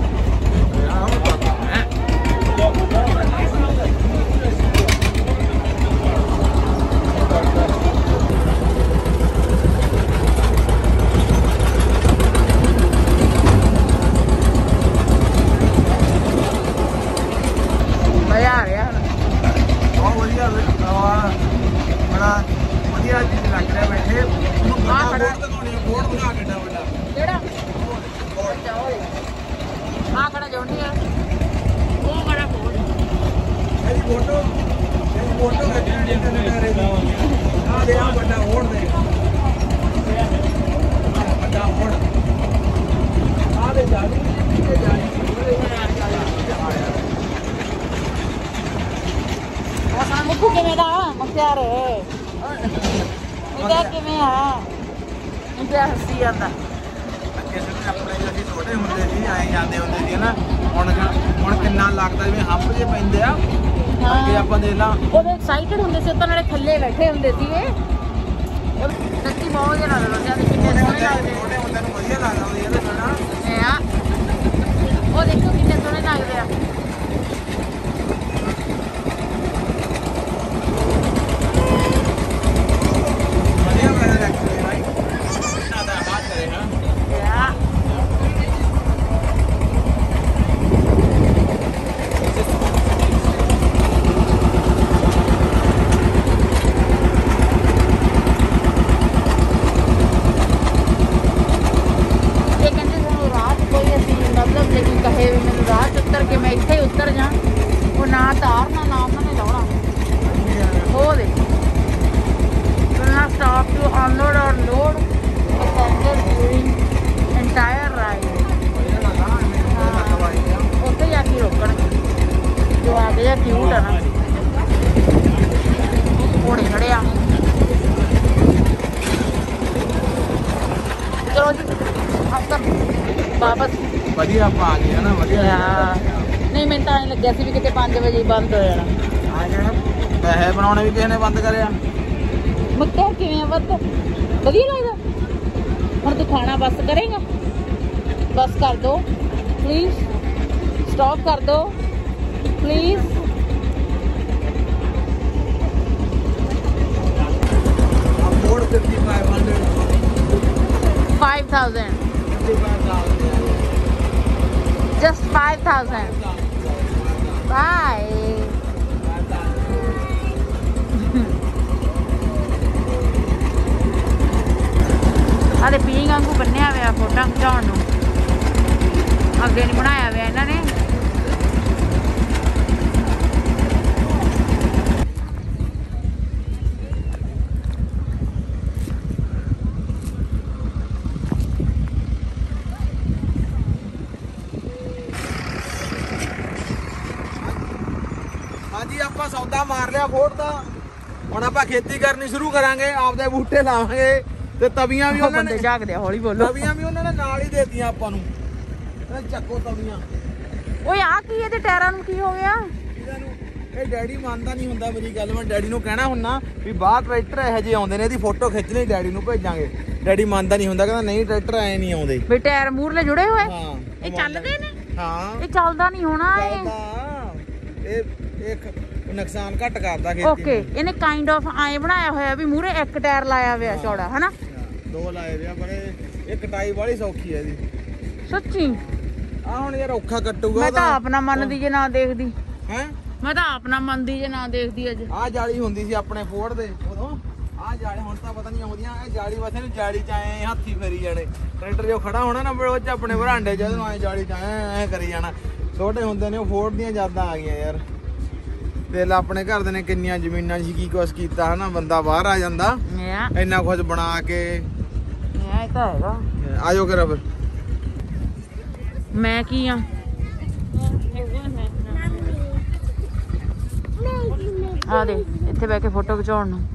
मजा आ रहा बहुत बढ़िया और बड़ा बढ़िया चीज लग रहा है बैठे हाँ खड़ा बोर्ड बना के बड़ा केड़ा हाँ खड़ा जोड़ी है वो खड़ा बोर्ड मेरी फोटो मेरी फोटो खींचने इंटरनेट आ रही हां दे आ बड़ा बोर्ड दे बड़ा बोर्ड आ दे जानी ये जानी मुक्कू किवें दा मुख्तार मुख्तार किवें आ मुख्तार हसी ਜਾਂਦਾ ਆਪਣੇ ਜਿਹੜੇ ਛੋਟੇ ਹੁੰਦੇ ਸੀ ਆਏ ਜਾਂਦੇ ਹੁੰਦੇ ਸੀ ਨਾ ਹੁਣ ਹੁਣ ਕਿੰਨਾ ਲੱਗਦਾ ਜਿਵੇਂ ਹੰਪ ਜੇ ਪੈਂਦੇ ਆ ਅੱਗੇ ਆਪਾਂ ਦੇਖ ਲਾ ਉਹ ਐਕਸਾਈਟਡ ਹੁੰਦੇ ਸੀ ਤਾਂ ਨਾਲੇ ਥੱਲੇ ਬੈਠੇ ਹੁੰਦੇ ਸੀ ਇਹ ਸੱਚੀ ਬਹੁਤ ਜਿਆਦਾ ਲੱਗਦਾ ਸੀ ਕਿੰਨੇ ਸੋਹਣੇ ਲੱਗਦੇ ਛੋਟੇ ਹੁੰਦੇ ਨੂੰ ਵਧੀਆ ਲੱਗਦਾ ਹੁੰਦਾ ਇਹਦੇ ਨਾਲ ਇਹ ਆ ਉਹ ਦੇਖੋ ਕਿੰਨੇ ਸੋਹਣੇ ਲੱਗਦੇ ਆ ਵਧੀਆ ਲੱਗਦਾ ਐਕਚੁਅਲੀ ਭਾਈ ਨਾ ਦਾ ਬਾਤ ਕਰੇ ਹਾਂ Yeah. ये कहते ਸਾਨੂੰ ਰਾਤ ਕੋਈ ਅਸੀਂ ਮਤਲਬ ਲੇਕਿਨ ਕਹੇ ਵੀ ਮੈਨੂੰ ਰਾਤ ਉੱਤਰ ਕੇ ਮੈਂ ਇੱਥੇ ਉੱਤਰ ਜਾ ਉਹ ਨਾ ਤਾਰਨਾ ਨਾ ਉਹਨਾਂ ਨੇ ਲਾਉਣਾ ਹੋ ਦੇ stop to unload or load a passenger during entire ride. ਉੱਥੇ ਜਾ ਕੇ ਰੋਕਣਗੇ ਜੋ ਆ ਗਿਆ ਕਿਊਟ ਆ ਨਾ ਘੋੜੇ ਖੜੇ ਆ ਚਲੋ ਜੀ ਆਪਾਂ ਵਾਪਸ ਵਧੀਆ ਆਪਾਂ ਆ ਗਏ ਨਾ ਵਧੀਆ ਨਹੀਂ ਮੈਨੂੰ ਤਾਂ ਐਂ ਲੱਗਿਆ ਸੀ ਵੀ ਕਿਤੇ ਪੰਜ ਵਜੇ ਬੰਦ ਹੋ ਜਾਣਾ ਆ ਜਾਣਾ ਪੈਸੇ ਬਣਾਉਣੇ ਵੀ ਕਿਸੇ ਨੇ ਬੰਦ ਕਰਿਆ ਮੱਕਾ ਕਿਵੇਂ ਵੱਧ ਵਧੀਆ ਲੱਗਦਾ ਹੁਣ ਤੂੰ ਖਾਣਾ ਬਸ ਕਰੇਗਾ ਬਸ ਕਰ ਦੋ ਪਲੀਜ਼ ਸਟਾਪ ਕਰ ਦੋ please afford fifty-five hundred five thousand just five thousand bye ਆਲੇ ਪੀਂਗ ਵਾਂਗੂ ਬੰਨਿਆ ਹੋਇਆ ਫੋਟੋ ਖਿਚਾਉਣ ਨੂੰ ਅੱਗੇ ਨਹੀਂ ਬਣਾਇਆ ਹੋਇਆ ਇਹਨਾਂ ਨੇ ਹਾਂਜੀ ਆਪਾਂ ਸੌਦਾ ਮਾਰ ਲਿਆ ਫੋੜ ਦਾ ਹੁਣ ਆਪਾਂ ਖੇਤੀ ਕਰਨੀ ਸ਼ੁਰੂ ਕਰਾਂਗੇ ਆਪਦੇ ਬੂਟੇ ਲਾਵਾਂਗੇ ਤੇ ਤਵੀਆਂ ਵੀ ਉਹਨਾਂ ਨੇ ਬੰਦੇ ਝਾਕਦੇ ਆ ਹੌਲੀ ਬੋਲੋ ਤਵੀਆਂ ਵੀ ਉਹਨਾਂ ਨੇ ਨਾਲ ਹੀ ਦੇਤੀਆਂ ਆਪਾਂ ਨੂੰ ਇਹ ਚੱਕੋ ਤਵੀਆਂ ਓਏ ਆ ਕੀ ਇਹਦੇ ਟਾਇਰਾਂ ਨੂੰ ਕੀ ਹੋ ਗਿਆ ਇਹ ਡੈਡੀ ਮੰਨਦਾ ਨਹੀਂ ਹੁੰਦਾ ਮੇਰੀ ਗੱਲ। ਮੈਂ ਡੈਡੀ ਨੂੰ ਕਹਿਣਾ ਹੁੰਨਾ ਵੀ ਬਾਹਰ ਟਰੈਕਟਰ ਇਹੋ ਜਿਹੇ ਆਉਂਦੇ ਨੇ, ਇਹਦੀ ਫੋਟੋ ਖਿੱਚ ਲਈ ਡੈਡੀ ਨੂੰ ਭੇਜਾਂਗੇ। ਡੈਡੀ ਮੰਨਦਾ ਨਹੀਂ ਹੁੰਦਾ, ਕਹਿੰਦਾ ਨਹੀਂ ਟਰੈਕਟਰ ਐ ਨਹੀਂ ਆਉਂਦੇ ਵੀ ਟਾਇਰ ਮੂਰਲੇ ਜੁੜੇ ਹੋਏ। ਹਾਂ ਇਹ ਚੱਲਦੇ ਨੇ। ਹਾਂ ਇਹ ਚੱਲਦਾ ਨਹੀਂ ਹੋਣਾ ਇਹ। ਇਹ ਇਹ ਨੁਕਸਾਨ ਘੱਟ ਕਰਦਾ ਖੇਤੀ। ਓਕੇ, ਇਹਨੇ ਕਾਈਂਡ ਆਫ ਐ ਬਣਾਇਆ ਹੋਇਆ ਵੀ ਮੂਰੇ ਇੱਕ ਟਾਇਰ ਲਾਇਆ ਹੋਇਆ ਚੌੜਾ, ਹਨਾ? ਦੋ ਲਾਏ ਹੋਇਆ, ਪਰ ਇਹ ਕਟਾਈ ਵਾਲੀ ਸੌਖੀ ਹੈ ਇਹਦੀ ਸੱਚੀ। ਆ ਹੁਣ ਯਾਰ ਔਖਾ ਕੱਟੂਗਾ। ਮੈਂ ਤਾਂ ਆਪ ਨਾ ਮੰਨਦੀ ਜੇ ਨਾ ਦੇਖਦੀ। ਹੈ ਮੈਂ ਤਾਂ ਆਪ ਨਾ ਮੰਨਦੀ ਜੇ ਨਾ ਦੇਖਦੀ ਅੱਜ। ਆ ਜਾਲੀ ਹੁੰਦੀ ਸੀ ਆਪਣੇ ਫੋੜ ਦੇ ਉਦੋਂ। ਆ ਜਾਲੀ ਹੁਣ ਤਾਂ ਪਤਾ ਨਹੀਂ ਆਉਂਦੀਆਂ। ਇਹ ਜਾਲੀ ਵਾਸੇ ਨੂੰ ਜਾਲੀ ਚ ਆਏ ਹੱਥੀ ਫੇਰੀ ਜਾਣੇ। ਟਰੈਕਟਰ ਜੋ ਖੜਾ ਹੋਣਾ ਨਾ ਉਹ ਚ ਆਪਣੇ ਬਰਾਂਡੇ ਚ ਉਹਨੂੰ ਐ ਜਾਲੀ ਚ ਐ ਕਰੀ ਜਾਣਾ। ਛੋਟੇ ਹੁੰਦੇ ਨੇ ਉਹ ਫੋੜ ਦੀਆਂ ਯਾਦਾਂ ਆ ਗਈਆਂ ਯਾਰ। ਦਿਲ ਆਪਣੇ ਘਰ ਦੇ ਨੇ ਕਿੰਨੀਆਂ ਜ਼ਮੀਨਾਂ 'ਚ ਕੀ ਕੁਛ ਕੀਤਾ ਹਨਾ। ਬੰਦਾ ਬਾਹਰ ਆ ਜਾਂਦਾ ਇੰਨਾ ਕੁਛ ਬਣਾ ਕੇ। ਇਹ ਤਾਂ ਹੈਗਾ। ਆਜੋ ਕਰਾ ਫਿਰ। ਮੈਂ ਕੀ ਆ? ਆ ਦੇ ਇੱਥੇ ਬਹਿ ਕੇ ਫੋਟੋ ਖਿਚਾਉਣ ਨੂੰ।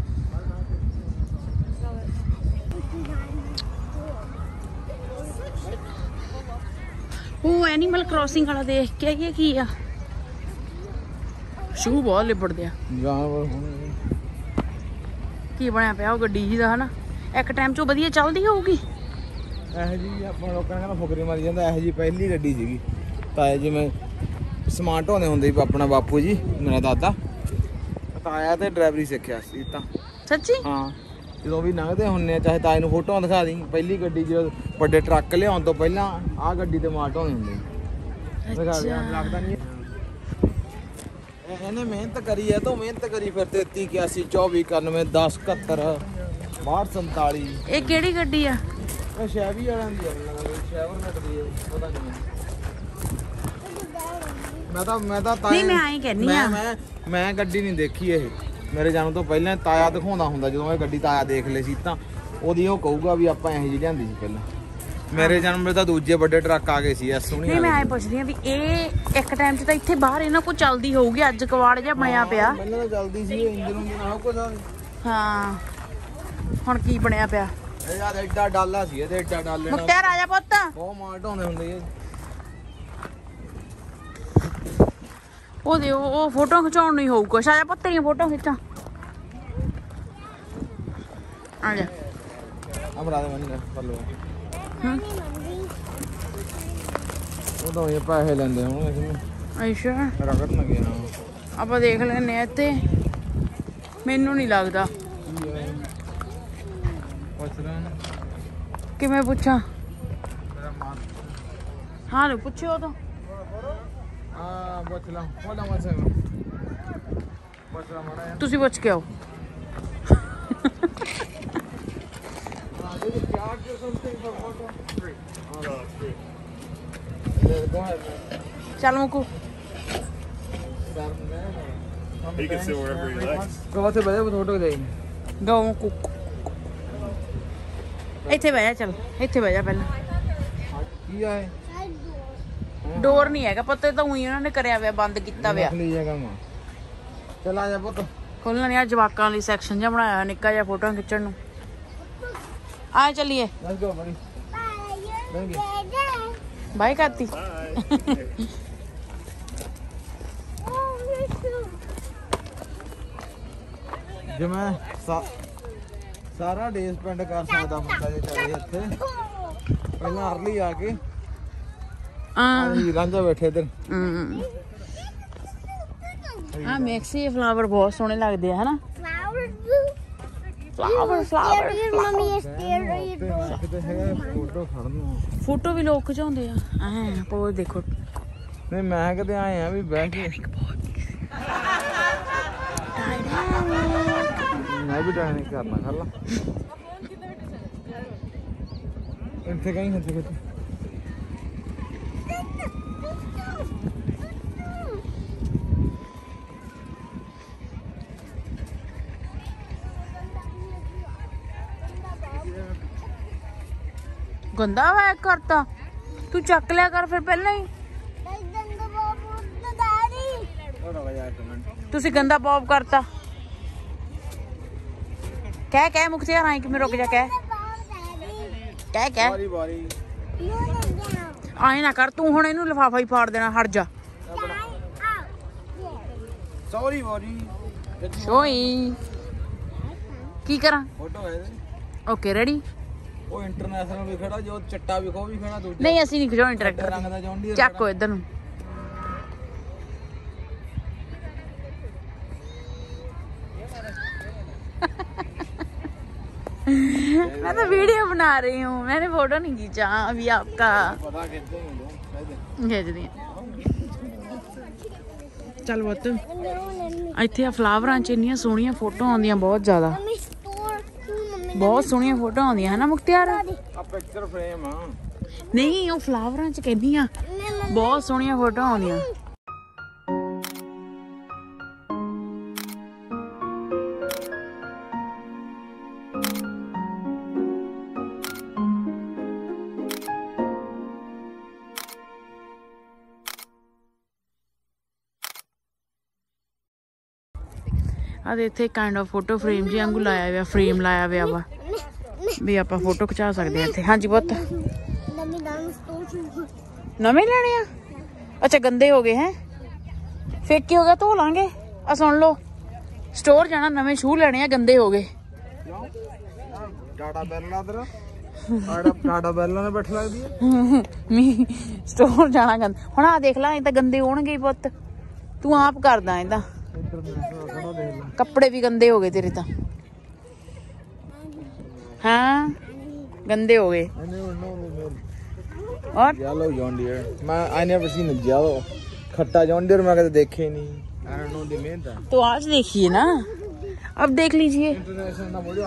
ਉਹ ਐਨੀਮਲ ਕ੍ਰਾਸਿੰਗ ਵਾਲਾ ਦੇਖ ਕੇ ਇਹ ਕੀ ਆ? ਸ਼ੂ ਬਹੁਤ ਲਿਬੜਦੇ ਆ। ਕੀ ਬਣਿਆ ਪਿਆ ਉਹ ਗੱਡੀ ਜੀ ਦਾ, ਹਨਾ? ਇੱਕ ਟਾਈਮ 'ਚ ਵਧੀਆ ਚੱਲਦੀ ਹੋਊਗੀ। ਇਹੋ ਜੀ ਆਪਾਂ ਲੋਕਾਂ ਨੇ ਫੁਕਰੀ ਮਾਰੀ ਜਾਂਦਾ। ਇਹੋ ਜੀ ਪਹਿਲੀ ਗੱਡੀ ਸੀਗੀ ਤਾਇਆ, ਜਿਵੇਂ ਸਮਾਨ ਢੋਂਦੇ ਹੁੰਦੇ ਸੀ ਆਪਣਾ ਬਾਪੂ ਜੀ ਮੇਰਾ ਦਾਦਾ। ਤਾਇਆ ਤੇ ਡਰਾਈਵਰੀ ਸਿੱਖਿਆ ਸੀ ਤਾਂ। ਸੱਚੀ? ਹਾਂ। ਜਦੋਂ ਵੀ ਲੰਘਦੇ ਹੁੰਨੇ ਚਾਹੇ ਤਾਏ ਨੂੰ ਫੋਟੋਆਂ ਦਿਖਾ ਦੀ। ਪਹਿਲੀ ਗੱਡੀ ਜਦੋਂ ਵੱਡੇ ਟਰੱਕ ਲਿਆਉਣ ਤੋਂ ਪਹਿਲਾਂ ਆਹ ਗੱਡੀ ਤੇ ਮਾਰ ਢੋਂਦੇ ਹੁੰਦੇ। ਲੱਗਦਾ ਨਹੀਂ ਇਹਨੇ ਮਿਹਨਤ ਕਰੀ ਹੈ ਤਾਂ ਮਿਹਨਤ ਕਰੀ ਫਿਰ ਤੇਤੀ ਇਕਿਆਸੀ ਚੌਵੀ ਇਕਾਨਵੇਂ ਦਸ ਇਕਹੱਤਰ ਬਾਹਠ ਸੰਤਾਲੀ। ਇਹ ਕਿਹੜੀ ਗੱਡੀ ਆ? ਇਹ ਸ਼ੈਵੀ ਵਾਲਿਆਂ ਦੀ ਆ। ਸ਼ੈਵਰ ਨੱਟਦੀ ਹੈ, ਪਤਾ ਨਹੀਂ। ਮੈਂ ਤਾਂ ਮੈਂ ਤਾਂ ਨਹੀਂ ਮੈਂ ਆਈ ਕਹਿੰਨੀ ਆ। ਮੈਂ ਮੈਂ ਗੱਡੀ ਨਹੀਂ ਦੇਖੀ ਇਹ। ਮੇਰੇ ਜਨਮ ਤੋਂ ਪਹਿਲਾਂ ਤਾਇਆ ਦਿਖਾਉਂਦਾ ਹੁੰਦਾ। ਜਦੋਂ ਇਹ ਗੱਡੀ ਤਾਇਆ ਦੇਖ ਲਈ ਸੀ ਤਾਂ ਉਹਦੀ ਉਹ ਕਹੂਗਾ ਵੀ ਆਪਾਂ ਇਹੋ ਜਿਹੀ ਲਿਆਂਦੀ ਸੀ ਪਹਿਲਾਂ। ਮੇਰੇ ਜਨਮ ਵੇਲੇ ਤਾਂ ਦੂਜੇ ਵੱਡੇ ਟਰੱਕ ਆ ਗਏ ਸੀ ਐ ਸੋਹਣੀ। ਨਹੀਂ ਮੈਂ ਐ ਪੁੱਛਦੀ ਆ ਵੀ ਇਹ ਇੱਕ ਟਾਈਮ 'ਚ ਤਾਂ ਇੱਥੇ ਬਾਹਰ ਇਹਨਾਂ ਕੋਲ ਚੱਲਦੀ ਹੋਊਗੀ। ਅੱਜ ਕਵਾੜ ਜਿਹਾ ਬਣਿਆ ਪਿਆ। ਪਹਿਲਾਂ ਤਾਂ ਚੱਲਦੀ ਸੀ ਇੰਜਨ ਉਂਜਨ ਆਹ ਕੁਝ। ਹਾਂ ਹੁਣ ਕੀ ਬਣਿਆ ਪਿਆ? ਇਹ ਯਾਰ ਐਡਾ ਡਾਲਾ ਸੀ ਇਹਦੇ, ਐਡਾ ਡਾਲੇ ਨਾਲ ਮੁਖਤਿਆਰ ਆ ਜਾ ਪੁੱਤ। ਬਹੁਤ ਮਾਰ ਢਾਉਂਦੇ ਹੁੰਦੇ ਇਹ। ਉਹਦੇ ਉਹ ਫੋਟੋ ਖਿਚਾਉਣ ਨਹੀਂ ਹੋਊ ਕੁਛ। ਆ ਜਾ ਪੁੱਤ ਤੇਰੀਆਂ ਫੋਟੋ ਖਿੱਚਾਂ। ਆ ਜਾ ਅਮਰਾ ਦੇ ਮਨ ਕਰ ਲਓ। ਹਾਂ ਉਹ ਤਾਂ ਇਹ ਪੈਸੇ ਲੈਂਦੇ ਹੁਣ ਇਹਨੂੰ। ਅੱਛਾ ਰਗੜ ਨਾ ਗਿਆ। ਆਪਾਂ ਦੇਖ ਲੈਨੇ ਆ ਇੱਥੇ। ਮੈਨੂੰ ਨਹੀਂ ਲੱਗਦਾ। ਕਿਵੇਂ ਪੁੱਛਾਂ? ਹਾਂ ਲੋ ਪੁੱਛਿਓ ਤਾਂ। ਆ ਪੁੱਛ ਲਾ ਹੋਲਾ ਮਤ ਸੇ ਪੁੱਛ ਲਾ ਮਾੜਾ। ਤੁਸੀਂ ਪੁੱਛ ਕੇ ਆਓ। ਚੱਲ ਮੁਕੂ। He can sit wherever he likes. ਕੋ ਤੇ ਬਜੇ ਫੋਟੋ ਦੇ ਗੋ ਮੁਕੂ। ਇੱਥੇ ਬਹਿ ਜਾ। ਚੱਲ ਇੱਥੇ ਬਹਿ ਜਾ ਪਹਿਲਾਂ। ਕੀ ਆਏ? ਡੋਰ ਨਹੀਂ ਹੈਗਾ ਪਤਾ ਤਾਂ ਉਹੀ ਉਹਨਾਂ ਨੇ ਕਰਿਆ ਹੋਇਆ, ਬੰਦ ਕੀਤਾ ਹੋਇਆ। ਨਕਲੀ ਜਗ੍ਹਾ ਮਾ ਚੱਲ ਆ ਜਾ ਪੁੱਤ। ਖੋਲਣਾ ਨਹੀਂ ਆ। ਜਵਾਕਾਂ ਲਈ ਸੈਕਸ਼ਨ ਜਿਹਾ ਬਣਾਇਆ ਹੋਇਆ ਨਿੱਕਾ ਜਿਹਾ ਫੋਟੋਆਂ ਖਿੱਚਣ ਨੂੰ। ਆ ਚੱਲੀਏ। ਲੈਟਸ ਗੋ ਬੜੀ। ਬਾਈ ਕਰਤੀ। ਜੇ ਮੈਂ ਸਾਰਾ ਡੇ ਸਪੈਂਡ ਕਰ ਸਕਦਾ ਹੁੰਦਾ ਜੇ ਚਾਹੇ ਇੱਥੇ। ਪਹਿਲਾਂ ਅਰਲੀ ਆ ਕੇ ਆ ਰਾਂਝਾ ਬੈਠੇ ਇੱਧਰ। ਆ ਮੈਕਸੀ ਫਲਾਵਰ ਬਹੁਤ ਸੋਹਣੇ ਲੱਗਦੇ ਆ ਹਨਾ। Flower, flower flower mommy is scared. ਕਿਤੇ ਹੈਗਾ ਫੋਟੋ ਖੜਨਾ। ਫੋਟੋ ਵੀ ਲੋਕ ਖਿਚਾਉਂਦੇ ਆ। ਐ ਪੋ ਦੇਖੋ। ਨਹੀਂ ਮੈਂ ਕਿਤੇ ਆਏ ਆ ਵੀ ਬਹਿ ਕੇ ਮੈਂ ਵੀ ਡਾਇਨਿੰਗ ਕਰਨਾ ਕਰ ਲਾ। ਇੱਥੇ ਕਹੀਂ ਇੱਥੇ ਕਿਤੇ ਗੰਦਾ ਵਾ ਕਰਤਾ। ਤੂੰ ਚੱਕ ਲਿਆ ਕਰ ਫਿਰ ਪਹਿਲਾਂ ਹੀ। ਤੁਸੀਂ ਗੰਦਾ ਪੌਪ ਕਰਤਾ। ਕਹਿ ਕਹਿ ਮੁਖਤਿਆਰ ਆਈ ਕਿ ਮੈਂ ਰੁਕ ਜਾ। ਕਹਿ ਕਹਿ ਕਹਿ ਵਾਰੀ ਵਾਰੀ ਆਏ ਨਾ ਕਰ ਤੂੰ। ਹੁਣ ਇਹਨੂੰ ਲਿਫਾਫਾ ਹੀ ਫਾੜ ਦੇਣਾ। ਹਟ ਜਾ। ਸੌਰੀ ਬੋਰੀ ਸ਼ੋਈ ਕੀ ਕਰਾਂ ਫੋਟੋ ਹੈ ਓਕੇ ਰੈਡੀ ਉਹ ਇੰਟਰਨੈਸ਼ਨਲ ਵੀ ਖੜਾ ਜੋ ਚੱਟਾ ਵੀ ਖੋ ਵੀ ਖੜਾ ਦੂਜਾ ਨਹੀਂ ਅਸੀਂ ਨਹੀਂ ਖਿਚਾਉਣੀ ਟਰੈਕਟਰ ਰੰਗ ਦਾ ਜੌਨ ਡੀਅਰ ਚੱਕੋ ਇੱਧਰ ਨੂੰ मैं तो वीडियो बना रही हूँ मैंने फोटो नहीं खींचा अभी आपका ਪਤਾ ਕਿੱਥੇ ਹੁੰਦੇ भेज दी चल बहुत ਇੱਥੇ ਆ ਫਲਾਵਰਾਂ ਚ ਇੰਨੀਆਂ ਸੋਹਣੀਆਂ ਫੋਟੋ ਆਉਂਦੀਆਂ ਬਹੁਤ ਜ਼ਿਆਦਾ ਮੰਮੀ ਸਟੋਰ ਮੰਮੀ ਬਹੁਤ ਸੋਹਣੀਆਂ ਫੋਟੋ ਆਉਂਦੀਆਂ ਹਨਾ ਮੁਖਤਿਆਰ ਆ ਪਿਕਚਰ ਫਰੇਮ ਆ ਨਹੀਂ ਉਹ ਫਲਾਵਰਾਂ ਚ ਕਹਿੰਦੀ ਆ ਬਹੁਤ ਸੋਹਣੀਆਂ ਫੋਟੋ ਆਉਂਦੀਆਂ ਆ ਦੇ ਇੱਥੇ ਕਾਈਂਡ ਆਫ ਫੋਟੋ ਫਰੇਮ ਜੀ ਵਾਂਗੂ ਲਾਇਆ ਹੋਇਆ ਫਰੇਮ ਲਾਇਆ ਹੋਇਆ ਵਾ ਵੀ ਆਪਾਂ ਫੋਟੋ ਖਿਚਾ ਸਕਦੇ ਆ ਇੱਥੇ ਹਾਂਜੀ ਬਹੁਤ ਨਵੀਂ ਨਵੀਂ ਸਟੋਰ ਨਵੇਂ ਲੈਣੇ ਆ ਅੱਛਾ ਗੰਦੇ ਹੋ ਗਏ ਹੈ ਫੇਰ ਕੀ ਹੋ ਗਿਆ ਧੋ ਲਾਂਗੇ ਆ ਸੁਣ ਲਓ ਸਟੋਰ ਜਾਣਾ ਨਵੇਂ ਸ਼ੂ ਲੈਣੇ ਆ ਗੰਦੇ ਹੋ ਗਏ ਟਾਟਾ ਬੈਲ ਲਾਦਰ ਆੜਾ ਟਾਟਾ ਬੈਲ ਨਾਲ ਬੈਠ ਲੱਗਦੀ ਹੈ ਮੀ ਸਟੋਰ ਜਾਣਾ ਗੰਦ ਹੁਣ ਆ ਦੇਖ ਲੈ ਇਹ ਤਾਂ ਗੰਦੇ ਹੋਣਗੇ ਪੁੱਤ ਤੂੰ ਆਪ ਕਰਦਾ ਇਹਦਾ ਕੱਪੜੇ ਵੀ ਗੰਦੇ ਹੋ ਗਏ ਤੇਰੇ ਤਾਂ ਹਾਂ ਗੰਦੇ ਹੋ ਗਏ और yellow John Deere मैं I never seen a yellow खट्टा John Deere मैं कभी देखे नहीं I don't know the main था तो आज देखिए ना अब देख लीजिए इंटरनेशनल ना बोलो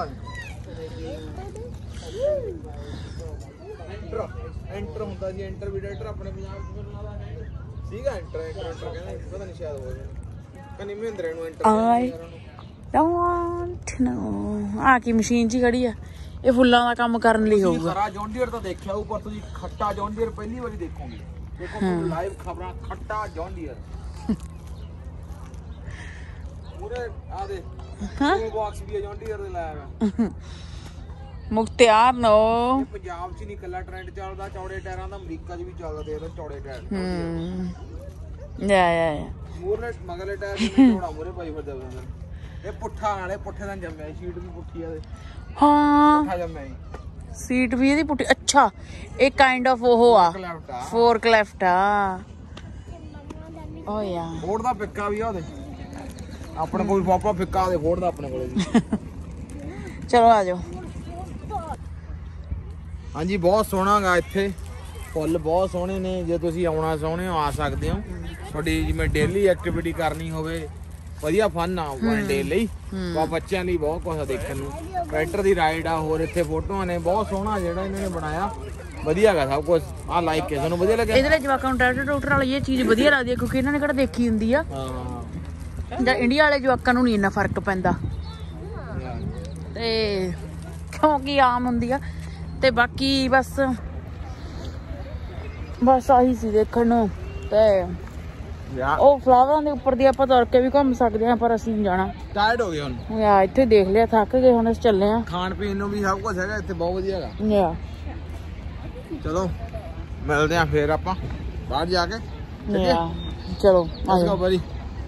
एंटर एंटर होता जी एंटर भी डायरेक्टर अपने पंजाब में बनाता है सीगा एंटर एंटर एंटर कहना पता नहीं शायद हो कनी महेंद्र नु एंटर I don't know आ की मशीन जी खड़ी है ਇਹ ਫੁੱਲਾਂ ਦਾ ਕੰਮ ਕਰਨ ਲਈ ਹੋਊਗਾ ਸਾਰਾ ਜੌਨ ਡੀਅਰ ਤਾਂ ਦੇਖਿਆ ਉੱਪਰ ਤੁਸੀਂ ਖੱਟਾ ਜੌਨ ਡੀਅਰ ਪਹਿਲੀ ਵਾਰੀ ਦੇਖੋਗੇ ਦੇਖੋ ਲਾਈਵ ਖਬਰਾਂ ਖੱਟਾ ਜੌਨ ਡੀਅਰ ਪੂਰੇ ਆ ਦੇ ਹਾਂ ਬਾਕਸ ਵੀ ਜੌਨ ਡੀਅਰ ਦੇ ਲਾਇਆ ਹੋਇਆ ਮੁਖਤਿਆਰ ਨੋ ਪੰਜਾਬ 'ਚ ਨਹੀਂ ਕੱਲਾ ਟ੍ਰੈਂਡ ਚੱਲਦਾ ਚੌੜੇ ਟਾਇਰਾਂ ਦਾ ਅਮਰੀਕਾ 'ਚ ਵੀ ਚੱਲਦਾ ਦੇਖ ਲਓ ਚੌੜੇ ਟਾਇਰ ਹੂੰ ਯਾ ਯਾ ਯਾ ਮੂਰਲੇ ਮਗਲੇ ਟਾਇਰ ਦੇ ਥੋੜਾ ਮੂਰੇ ਪਾਈ ਫਿਰਦੇ ਹੁੰਦੇ ਇਹ ਪੁੱਠਾ ਵਾਲੇ ਪੁੱਠੇ ਦਾ ਜੰਮਿਆ ਸ਼ੀਟ ਵੀ ਪੁੱਠੀ ਆ ਦੇ ਹਾਂ ਪੁੱਠਾ ਜੰਮਿਆ ਸੀਟ ਵੀ ਇਹਦੀ ਪੁੱਠੀ ਅੱਛਾ ਇਹ ਕਾਈਂਡ ਆਫ ਉਹ ਆ ਫੋਰ ਕਲੈਫਟ ਆ ਓ ਯਾ ਫੋਰਡ ਦਾ ਫਿੱਕਾ ਵੀ ਆ ਉਹਦੇ ਆਪਣੇ ਕੋਲ ਪਾਪਾ ਫਿੱਕਾ ਦੇ ਫੋਰਡ ਦਾ ਆਪਣੇ ਕੋਲ ਵੀ ਚਲੋ ਆ ਜਾਓ ਹਾਂਜੀ ਬਹੁਤ ਸੋਹਣਾ ਗਾ ਇੱਥੇ ਫੁੱਲ ਬਹੁਤ ਸੋਹਣੇ ਨੇ ਜੇ ਤੁਸੀਂ ਆਉਣਾ ਚਾਹੁੰਦੇ ਹੋ ਆ ਸਕਦੇ ਹੋ ਤੁਹਾਡੀ ਜਿਵੇਂ ਡੇਲੀ ਐਕਟੀਵਿਟੀ ਕਰਨੀ ਹੋਵੇ ਵਧੀਆ ਫਨ ਆ ਵਨ ਡੇ ਲਈ ਆ ਬੱਚਿਆਂ ਲਈ ਬਹੁਤ ਕੁਝ ਦੇਖਣ ਨੂੰ ਟਰੈਕਟਰ ਦੀ ਰਾਈਡ ਆ ਹੋਰ ਇੱਥੇ ਫੋਟੋਆਂ ਨੇ ਬਹੁਤ ਸੋਹਣਾ ਜਿਹੜਾ ਇਹਨਾਂ ਨੇ ਬਣਾਇਆ ਵਧੀਆ ਹੈਗਾ ਸਭ ਕੁਝ ਆ ਲਾਈਕ ਕੇ ਤੁਹਾਨੂੰ ਵਧੀਆ ਲੱਗਿਆ ਇਹਦੇ ਲਈ ਜਵਾਕਾਂ ਨੂੰ ਟਰੈਕਟਰ ਟਰੈਕਟਰ ਵਾਲੀ ਇਹ ਚੀਜ਼ ਵਧੀਆ ਲੱਗਦੀ ਹੈ ਕਿਉਂਕਿ ਇਹਨਾਂ ਨੇ ਕਿਹੜਾ ਦੇਖੀ ਹੁੰਦੀ ਆ ਹਾਂ ਜਾਂ ਇੰਡੀਆ ਵਾਲੇ ਜਵਾਕਾਂ ਨੂੰ ਨਹੀਂ ਇੰਨਾ ਫਰਕ ਪੈਂਦਾ ਤੇ ਕਿਉਂਕਿ ਆਮ ਹੁੰਦੀ ਆ ਤੇ ਬਾਕੀ ਬਸ ਬਸ ਆਹੀ ਸੀ ਦੇਖਣ ਨੂੰ ਤੇ ਉਹ ਫਲਾਵਰਾਂ ਦੇ ਉੱਪਰ ਦੀ ਆਪਾਂ ਤੁਰ ਕੇ ਵੀ ਘੁੰਮ ਸਕਦੇ ਆ ਪਰ ਅਸੀਂ ਨਹੀਂ ਜਾਣਾ ਟਾਇਰਡ ਹੋ ਗਏ ਹੁਣ ਯਾ ਇੱਥੇ ਦੇਖ ਲਿਆ ਥੱਕ ਗਏ ਹੁਣ ਅਸੀਂ ਚੱਲੇ ਆ ਖਾਣ ਪੀਣ ਨੂੰ ਵੀ ਸਭ ਕੁਝ ਹੈਗਾ ਇੱਥੇ ਬਹੁਤ ਵਧੀਆ ਹੈਗਾ ਯਾ ਚਲੋ ਮਿਲਦੇ ਆ ਫੇਰ ਆਪਾਂ ਬਾਹਰ ਜਾ ਕੇ ਯਾ ਚਲੋ ਆ ਜਾਓ ਬੜੀ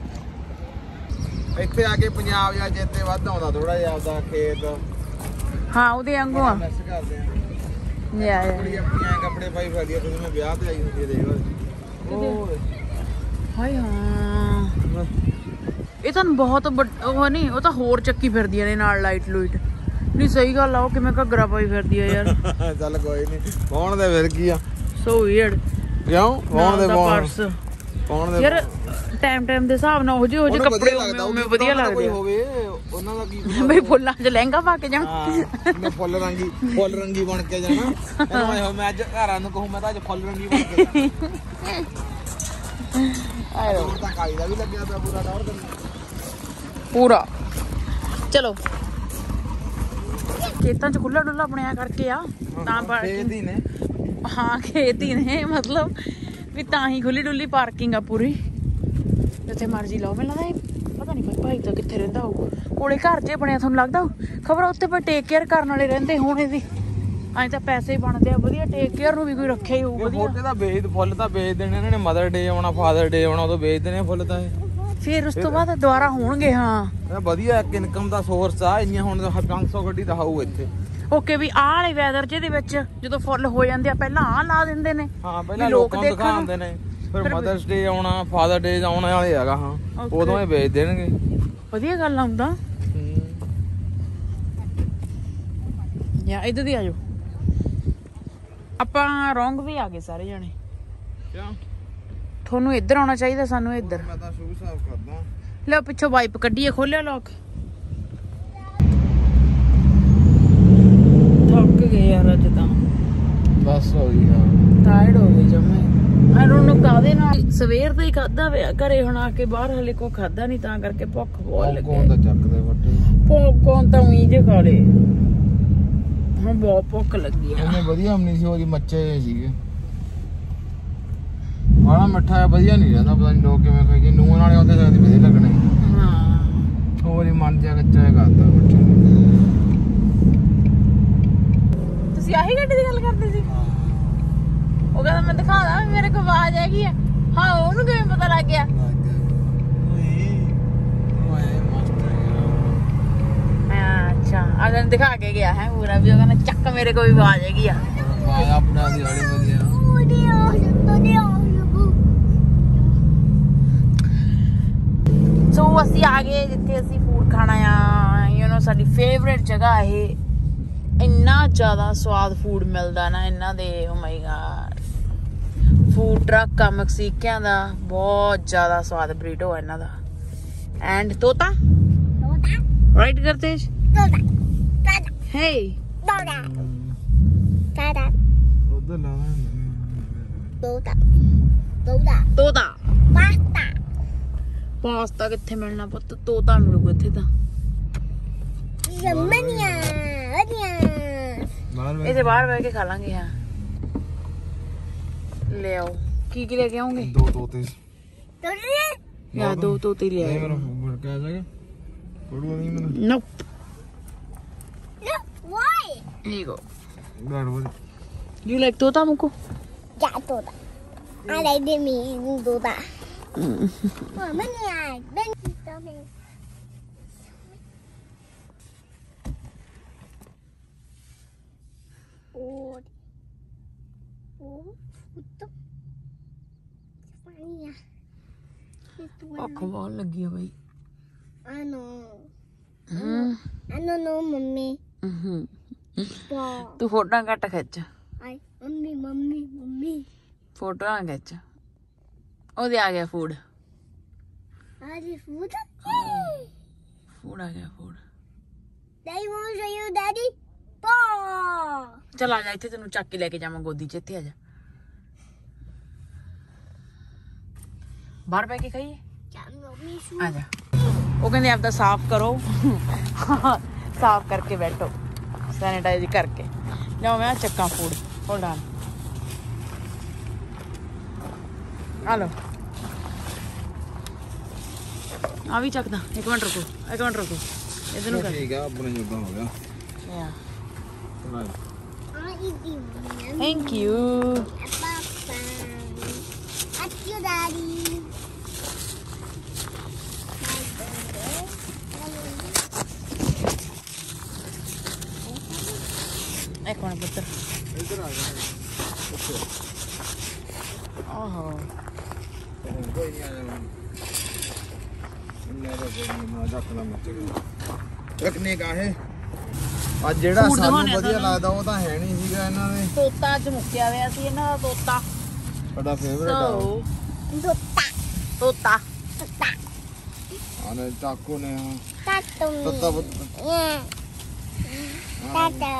ਇੱਥੇ ਆ ਕੇ ਪੰਜਾਬ ਜਾਂ ਜਿੱਤੇ ਵੱਧ ਆਉਂਦਾ ਥੋੜਾ ਜਿਹਾ ਆਪਦਾ ਖੇਤ ਹਾਂ ਉਹਦੇ ਵਾਂਗੂ ਆ ਮਿਸ ਕਰਦੇ ਆ ਯਾ ਯਾ ਕੁੜੀ ਆਪਣੀਆਂ ਕੱਪੜੇ ਪਾਈ ਫਿਰਦੀ ਆ ਤੁਸੀਂ ਮੈਂ ਵਿਆਹ ਤੇ ਆਈ ਹੁੰਦੀ ਦੇਖ ਲਓ ਹਾਏ ਹਾਂ ਇਹ ਤਾਂ ਬਹੁਤ ਉਹ ਨਹੀਂ ਉਹ ਤਾਂ ਹੋਰ ਚੱਕੀ ਫਿਰਦੀਆਂ ਨੇ ਨਾਲ ਲਾਈਟ ਲੂਈਟ ਨਹੀਂ ਸਹੀ ਗੱਲ ਆ ਉਹ ਕਿਵੇਂ ਘੱਗਰਾ ਪਾਈ ਫਿਰਦੀ ਆ ਯਾਰ ਚੱਲ ਕੋਈ ਨਹੀਂ ਕੌਣ ਦੇ ਫਿਰ ਕੀ ਆ ਸੋ ਵੀਅਰਡ ਕਿਉਂ ਕੌਣ ਦੇ ਪਰਸ ਕੌਣ ਦੇ ਯਾਰ ਟਾਈਮ ਟਾਈਮ ਦੇ ਹਿਸਾਬ ਨਾਲ ਉਹ ਜਿਹੇ ਉਹ ਜਿਹੇ ਕੱਪੜੇ ਉਵੇਂ ਵਧੀਆ ਲੱਗਦੇ ਹੋਵੇ ਉਹਨਾਂ ਦਾ ਕੀ ਬਈ ਫੁੱਲਾਂ 'ਚ ਲਹਿੰਗਾ ਪਾ ਕੇ ਜਾਣਾ ਹਾਂ ਮੈਂ ਫੁੱਲ ਰੰਗੀ ਫੁੱਲ ਰੰਗੀ ਬਣ ਕੇ ਜਾਣਾ ਇਹਨੂੰ ਆਏ ਹੋ ਮੈਂ ਅੱਜ ਘਰਾਂ ਨੂੰ ਕਹੂੰ ਮੈਂ ਤਾਂ ਅੱਜ ਫੁੱਲ ਰੰਗੀ ਬਣ ਕੇ ਜਾਣਾ ਆਇਓ ਤਾਂ ਕਾਈ ਦਾ ਵੀ ਲੱਗਿਆ ਪਿਆ ਪੂਰਾ ਟੌਰ ਪੂਰਾ ਚਲੋ ਖੇਤਾਂ 'ਚ ਖੁੱਲਾ ਡੁੱਲਾ ਬਣਿਆ ਕਰਕੇ ਆ ਤਾਂ ਖੇਤ ਹੀ ਨੇ ਹਾਂ ਖੇਤ ਹੀ ਨੇ ਮਤਲਬ ਵੀ ਤਾਂ ਹੀ ਖੁੱਲੀ ਡੁੱਲੀ ਪਾਰਕਿੰਗ ਆ ਪੂਰੀ ਜਿੱਥੇ ਮਰਜ਼ੀ ਲਾਓ ਮੈਨੂੰ ਲੱਗਦਾ ਪਤਾ ਨਹੀਂ ਕੋਈ ਭਾਈ ਤਾਂ ਕਿੱਥੇ ਰਹਿੰਦਾ ਹੋਊ ਕੋਲੇ ਘਰ 'ਚ ਬਣਿਆ ਤੁਹਾਨੂੰ ਲੱਗਦਾ ਖਬਰ ਉੱਤੇ ਪਰ ਟੇਕ ਕੇਅਰ ਕਰਨ ਵਾਲੇ ਰਹਿੰਦੇ ਹੋਣੇ ਦੀ ਐਂ ਤਾਂ ਪੈਸੇ ਬਣਦੇ ਆ ਵਧੀਆ ਟੇਕ ਕੇਅਰ ਨੂੰ ਵੀ ਕੋਈ ਰੱਖਿਆ ਹੀ ਹੋਊ ਵਧੀਆ ਫੋਟੇ ਤਾਂ ਵੇਚ ਫੁੱਲ ਤਾਂ ਵੇਚ ਦੇਣੇ ਇਹਨਾਂ ਨੇ ਮਦਰ ਡੇ ਆਉਣਾ ਫਾਦਰ ਡੇ ਆਉਣਾ ਉਦੋਂ ਵੇਚ ਦੇਣੇ ਫੁੱਲ ਤਾਂ ਇਹ ਫਿਰ ਉਸ ਤੋਂ ਬਾਅਦ ਦੁਬਾਰਾ ਹੋਣਗੇ। ਹਾਂ ਇਹ ਵਧੀਆ ਇੱਕ ਇਨਕਮ ਦਾ ਸੋਰਸ ਆ। ਇੰਨੀਆਂ ਹੁਣ ਪੰਜ ਸੌ ਗੱਡੀ ਦਿਖਾਊ ਇੱਥੇ। ਓਕੇ ਵੀ ਆਹ ਵਾਲੇ ਵੈਦਰ ਜਿਹਦੇ ਵਿੱਚ ਜਦੋਂ ਫੁੱਲ ਹੋ ਜਾਂਦੇ ਆ ਪਹਿਲਾਂ ਆਹ ਲਾ ਦਿੰਦੇ ਨੇ। ਹਾਂ ਪਹਿਲਾਂ ਲੋਕਾਂ ਨੂੰ ਦਿਖਾਉਂਦੇ ਨੇ, ਫਿਰ ਮਦਰਸ ਡੇ ਆਉਣਾ, ਫਾਦਰ ਡੇ ਆਉਣ ਵਾਲੇ ਹੈਗਾ। ਹਾਂ ਉਦੋਂ ਹੀ ਵੇਚ ਦੇਣਗੇ। ਵਧੀਆ ਗੱਲ ਆਉਂਦਾ ਯਾ। ਇੱਧਰ ਦੀ ਆ ਜਾਓ। ਆਪਾਂ ਰੋਂਗ ਵੀ ਆ ਗਏ ਸਾਰੇ ਜਣੇ। ਕਿਉਂ? ਤੁਹਾਨੂੰ ਇੱਧਰ ਆਉਣਾ ਚਾਹੀਦਾ, ਸਾਨੂੰ ਇੱਧਰ। ਮੈਂ ਤਾਂ ਸ਼ੂ ਸਾਫ ਕਰਦਾ। ਲਓ ਪਿੱਛੋਂ ਵਾਈਪ ਕੱਢੀਏ, ਖੋਲਿਆ ਲੋਕ। ਥੱਕ ਗਏ ਯਾਰ ਅੱਜ ਤਾਂ। ਬਸ ਹੋ ਗਈ। ਹਾਂ ਟਾਇਰਡ ਹੋ ਗਏ ਜਮੇ। ਆਈ ਡੋਨਟ ਨੋ ਕਾਹਦੇ ਨਾਲ। ਸਵੇਰ ਦਾ ਹੀ ਖਾਦਾ ਪਿਆ ਘਰੇ, ਹੁਣ ਆ ਕੇ ਬਾਹਰ ਹਲੇ ਕੋ ਖਾਦਾ ਨਹੀਂ, ਤਾਂ ਕਰਕੇ ਭੁੱਖ ਬਹੁਤ ਲੱਗੀ। ਪੌਪਕੌਰਨ ਤਾਂ ਚੱਕਦੇ ਵੱਡੇ। ਪੌਪਕੌਰਨ ਤਾਂ ਉਹੀ ਜੇ ਖਾ ਲਏ। ਹੁਣ ਬਹੁਤ ਭੁੱਖ ਲੱਗੀ ਆ। ਉਹਨੇ ਵਧੀਆ ਨਹੀਂ ਸੀ, ਉਹਦੀ ਮੱਛੇ ਸੀਗੇ। ਬਾਲਾ ਮਿੱਠਾ ਵਧੀਆ ਨਹੀਂ ਰਹਿੰਦਾ, ਪਤਾ ਨਹੀਂ ਲੋਕ ਕਿਵੇਂ ਖਾਈ। ਨੂਨ ਵਾਲੇ ਉਹਦੇ ਸਾਥ ਵਧੀਆ ਲੱਗਣੇ। ਹਾਂ ਹੋਰ ਹੀ ਮਨ ਜਾ ਕੱਚਾ ਹੈ ਕਰਦਾ ਮਿੱਠੇ। ਤੁਸੀਂ ਆਹੀ ਗੱਡੀ ਦੀ ਗੱਲ ਕਰਦੇ ਸੀ? ਉਹ ਕਹਿੰਦਾ ਮੈਂ ਦਿਖਾਦਾ ਮੇਰੇ ਕੋਲ ਆਵਾਜ਼ ਹੈਗੀ ਆ। ਹਾਂ ਉਹਨੂੰ ਕਿਵੇਂ ਪਤਾ ਲੱਗ ਗਿਆ? ਅੱਛਾ ਅਗਰ ਦਿਖਾ ਕੇ ਗਿਆ ਹੈ ਪੂਰਾ ਵੀ। ਉਹ ਕਹਿੰਦਾ ਚੱਕ ਮੇਰੇ ਕੋਲ ਵੀ ਆਵਾਜ਼ ਹੈਗੀ ਆ। ਆਵਾਜ਼ ਆਪਣਾ ਦੀ ਵਾਲੀ ਵਧੀਆ। ਸੋ ਅਸੀਂ ਆ ਗਏ ਜਿੱਥੇ ਅਸੀਂ ਫੂਡ ਖਾਣਾ ਆ। ਯੂ نو ਸਾਡੀ ਫੇਵਰੇਟ ਜਗ੍ਹਾ ਇਹ। ਇੰਨਾ ਜ਼ਿਆਦਾ ਸਵਾਦ ਫੂਡ ਮਿਲਦਾ ਨਾ ਇਹਨਾਂ ਦੇ। Oh my god food truck ਆ ਮੈਕਸੀਕੀਆਂ ਦਾ। ਬਹੁਤ ਜ਼ਿਆਦਾ ਸਵਾਦ ਬਰੀਟੋ ਹੈ ਇਹਨਾਂ ਦਾ। ਐਂਡ ਤੋਤਾ ਰਾਈਟ ਕਰਤੇ Hey ਉਧਰ ਲਾ ਤੋਤਾ ਤੋਤਾ ਤੋਤਾ ਪਾਸਤਾ। ਪਾਸਤਾ ਕਿੱਥੇ ਮਿਲਣਾ ਪੁੱਤ? ਤੋਤਾ ਮਿਲੂਗਾ ਇੱਥੇ ਤਾਂ। ਯਮਨੀਆਂ ਵਧੀਆ। ਇਹਦੇ ਬਾਹਰ ਬਹਿ ਕੇ ਖਾ ਲਾਂਗੇ। ਹਾਂ ਲੈ ਆਓ। ਕੀ ਕੀ ਲੈ ਕੇ ਆਉਂਗੇ? ਦੋ ਤੋਤੇ। ਤੋਤੇ ਯਾ ਦੋ ਤੋਤੇ ਲੈ ਨਹੀਂ ਆਓ। ਮੈਨੂੰ ਕਹਿ ਜਾਗਾ ਪੜੂ ਨਹੀਂ ਮੈਨੂੰ। ਨੋਪ why here you go. ਬੈਠ ਬੋਲ। You like ਤੋਤਾ ਮੁਕੂ? yeah ਤੋਤਾ I like the mean ਤੋਤਾ। ਯਮਨੀਆਂ ben ਤੋਤੇ। ਉਹ ਉਹ ਉੱਤੋਂ ਪਾਣੀ ਆ। ਭੁੱਖ ਬਹੁਤ ਲੱਗੀ ਆ ਬਈ। I know ਹਮ I don't know ਮੰਮੀ। ਹਮ ਪਾ ਤੂੰ ਫੋਟੋਆਂ ਘੱਟ ਖਿੱਚ। ਆਈ ਮੰਮੀ ਮੰਮੀ ਮੰਮੀ। ਫੋਟੋਆਂ ਖਿੱਚ। ਉਹਦੇ ਆ ਗਿਆ ਫੂਡ। ਆਜੀ ਫੂਡ ਫੂਡ ਆ ਗਿਆ food. Daddy wants to show you daddy ਪਾ। ਚਲ ਆ ਜਾ ਇੱਥੇ ਤੈਨੂੰ ਚੱਕ ਕੇ ਲੈ ਕੇ ਜਾਵਾਂ ਗੋਦੀ ਚ। ਇੱਥੇ ਆ ਜਾ। ਬਾਹਰ ਬੈ ਕੇ ਖਾਈਏ। ਮੰਮੀ ਸ਼ੂ ਆ ਜਾ। ਉਹ ਕਹਿੰਦੇ ਆਪਦਾ ਸਾਫ਼ ਕਰੋ। ਸਾਫ਼ ਕਰਕੇ ਬੈਠੋ ਸੈਨੀਟਾਈਜ਼ ਕਰਕੇ। ਲਿਆਓ ਮੈਂ ਚੱਕਾਂ ਫੂਡ। ਹੋਲਡ ਆਨ। ਆ ਲਓ ਆ ਵੀ ਚੱਕਦਾ। ਇੱਕ ਮਿੰਟ ਰੁਕੋ ਇੱਕ ਮਿੰਟ ਰੁਕੋ। ਇਹਦੇ ਨੂੰ ਕਰ। ਠੀਕ ਆ ਆਪਣੇ ਜੋਗਾ ਹੋ ਗਿਆ। ਯਾ ਆ ਇਦੀ ਥੈਂਕ ਯੂ। ਪਾਪਾ ਅੱਛੀ daddy ਇੱਕ ਮਿੰਟ ਪੁੱਤਰ। ਇੱਧਰ ਆ ਜਾ। ਆਹੋ ਕੋਈ ਨਹੀਂ ਆ ਜਾਣਾ। ਇੰਨਾ ਦਾ ਕੋਈ ਨਾ ਰੱਖਣਾ ਮੱਚ ਰੱਖਣੇ ਕਾ ਹੈ। ਅੱਜ ਜਿਹੜਾ Food ਸਾਨੂੰ ਦਿਖਾਉਣੇ ਆ ਵਧੀਆ ਸਾਨੂੰ। ਲੱਗਦਾ ਉਹ ਤਾਂ ਹੈ ਨਹੀਂ ਸੀਗਾ ਇਹਨਾਂ ਦੇ। ਤੋਤਾ ਚ ਮੁੱਕਿਆ ਹੋਇਆ ਸੀ ਇਹਨਾਂ ਦਾ ਤੋਤਾ। ਸਾਡਾ ਫੇਵਰੇਟ ਆ। ਸੋ ਤੋਤਾ ਤੋਤਾ ਤੋਤਾ ਆਨੇ ਚਾਕੂ ਨੇ ਤਾਤੂ ਤੋਤਾ ਪੁੱਤ। yeah ਤਾਤਾ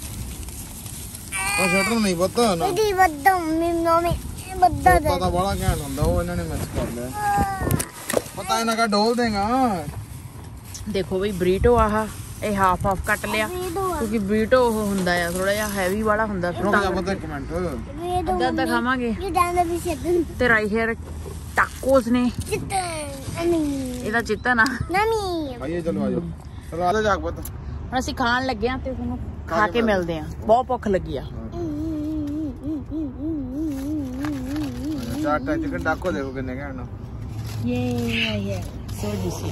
ਉਹ ਸ਼ਟਰ ਨਹੀਂ ਪੁੱਤ ਨਾ। ਇਦੀ ਵੱਡਾ ਮੰਮੀ ਵੱਡਾ ਤੋਤਾ ਤਾਂ ਬੜਾ ਘੈਂਟ ਹੁੰਦਾ। ਉਹ ਇਹਨਾਂ ਨੇ ਮਿਕਸ ਕਰ ਲਿਆ। ਪਤਾ ਇਹਨਾਂ ਕਾ ਡੋਲ ਦੇਗਾ। ਦੇਖੋ ਬਈ ਬਰੀਟੋ ਆਹ ਇਹ ਹਾਫ ਹਾਫ ਕੱਟ ਲਿਆ ਕਿਉਂਕਿ ਬਰੀਟੋ ਉਹ ਹੁੰਦਾ ਆ ਥੋੜਾ ਜਿਹਾ ਹੈਵੀ ਵਾਲਾ ਹੁੰਦਾ। ਫਿਰ ਰੁਕ ਜਾ ਪਤਾ ਇੱਕ ਮਿੰਟ। ਅੱਧਾ ਅੱਧਾ ਖਾਵਾਂਗੇ। ਯੂ ਡਾਂਦਾ ਵੀ ਸ਼ੈਟਨ ਤੇ ਰਾਈ ਹੇਅਰ ਟਾਕੋਸ ਨੇ। ਚਿਕਨ ਅਮੀ ਇਹਦਾ ਚਿੱਤਨ ਆ। ਨਮੀ ਆਈਏ ਚਲੋ ਆਜੋ। ਚਲੋ ਆ ਜਾ ਪੁੱਤ। ਹੁਣ ਅਸੀਂ ਖਾਣ ਲੱਗੇ ਆ ਤੇ ਤੁਹਾਨੂੰ ਖਾ ਕੇ ਮਿਲਦੇ ਆ। ਬਹੁਤ ਭੁੱਖ ਲੱਗੀ ਆ। ਚਾਟਾ ਚਿਕਨ ਡਾਕੋ ਦੇਖੋ ਕਿੰਨੇ ਘੈਂਟ। ਯੇ so juicy.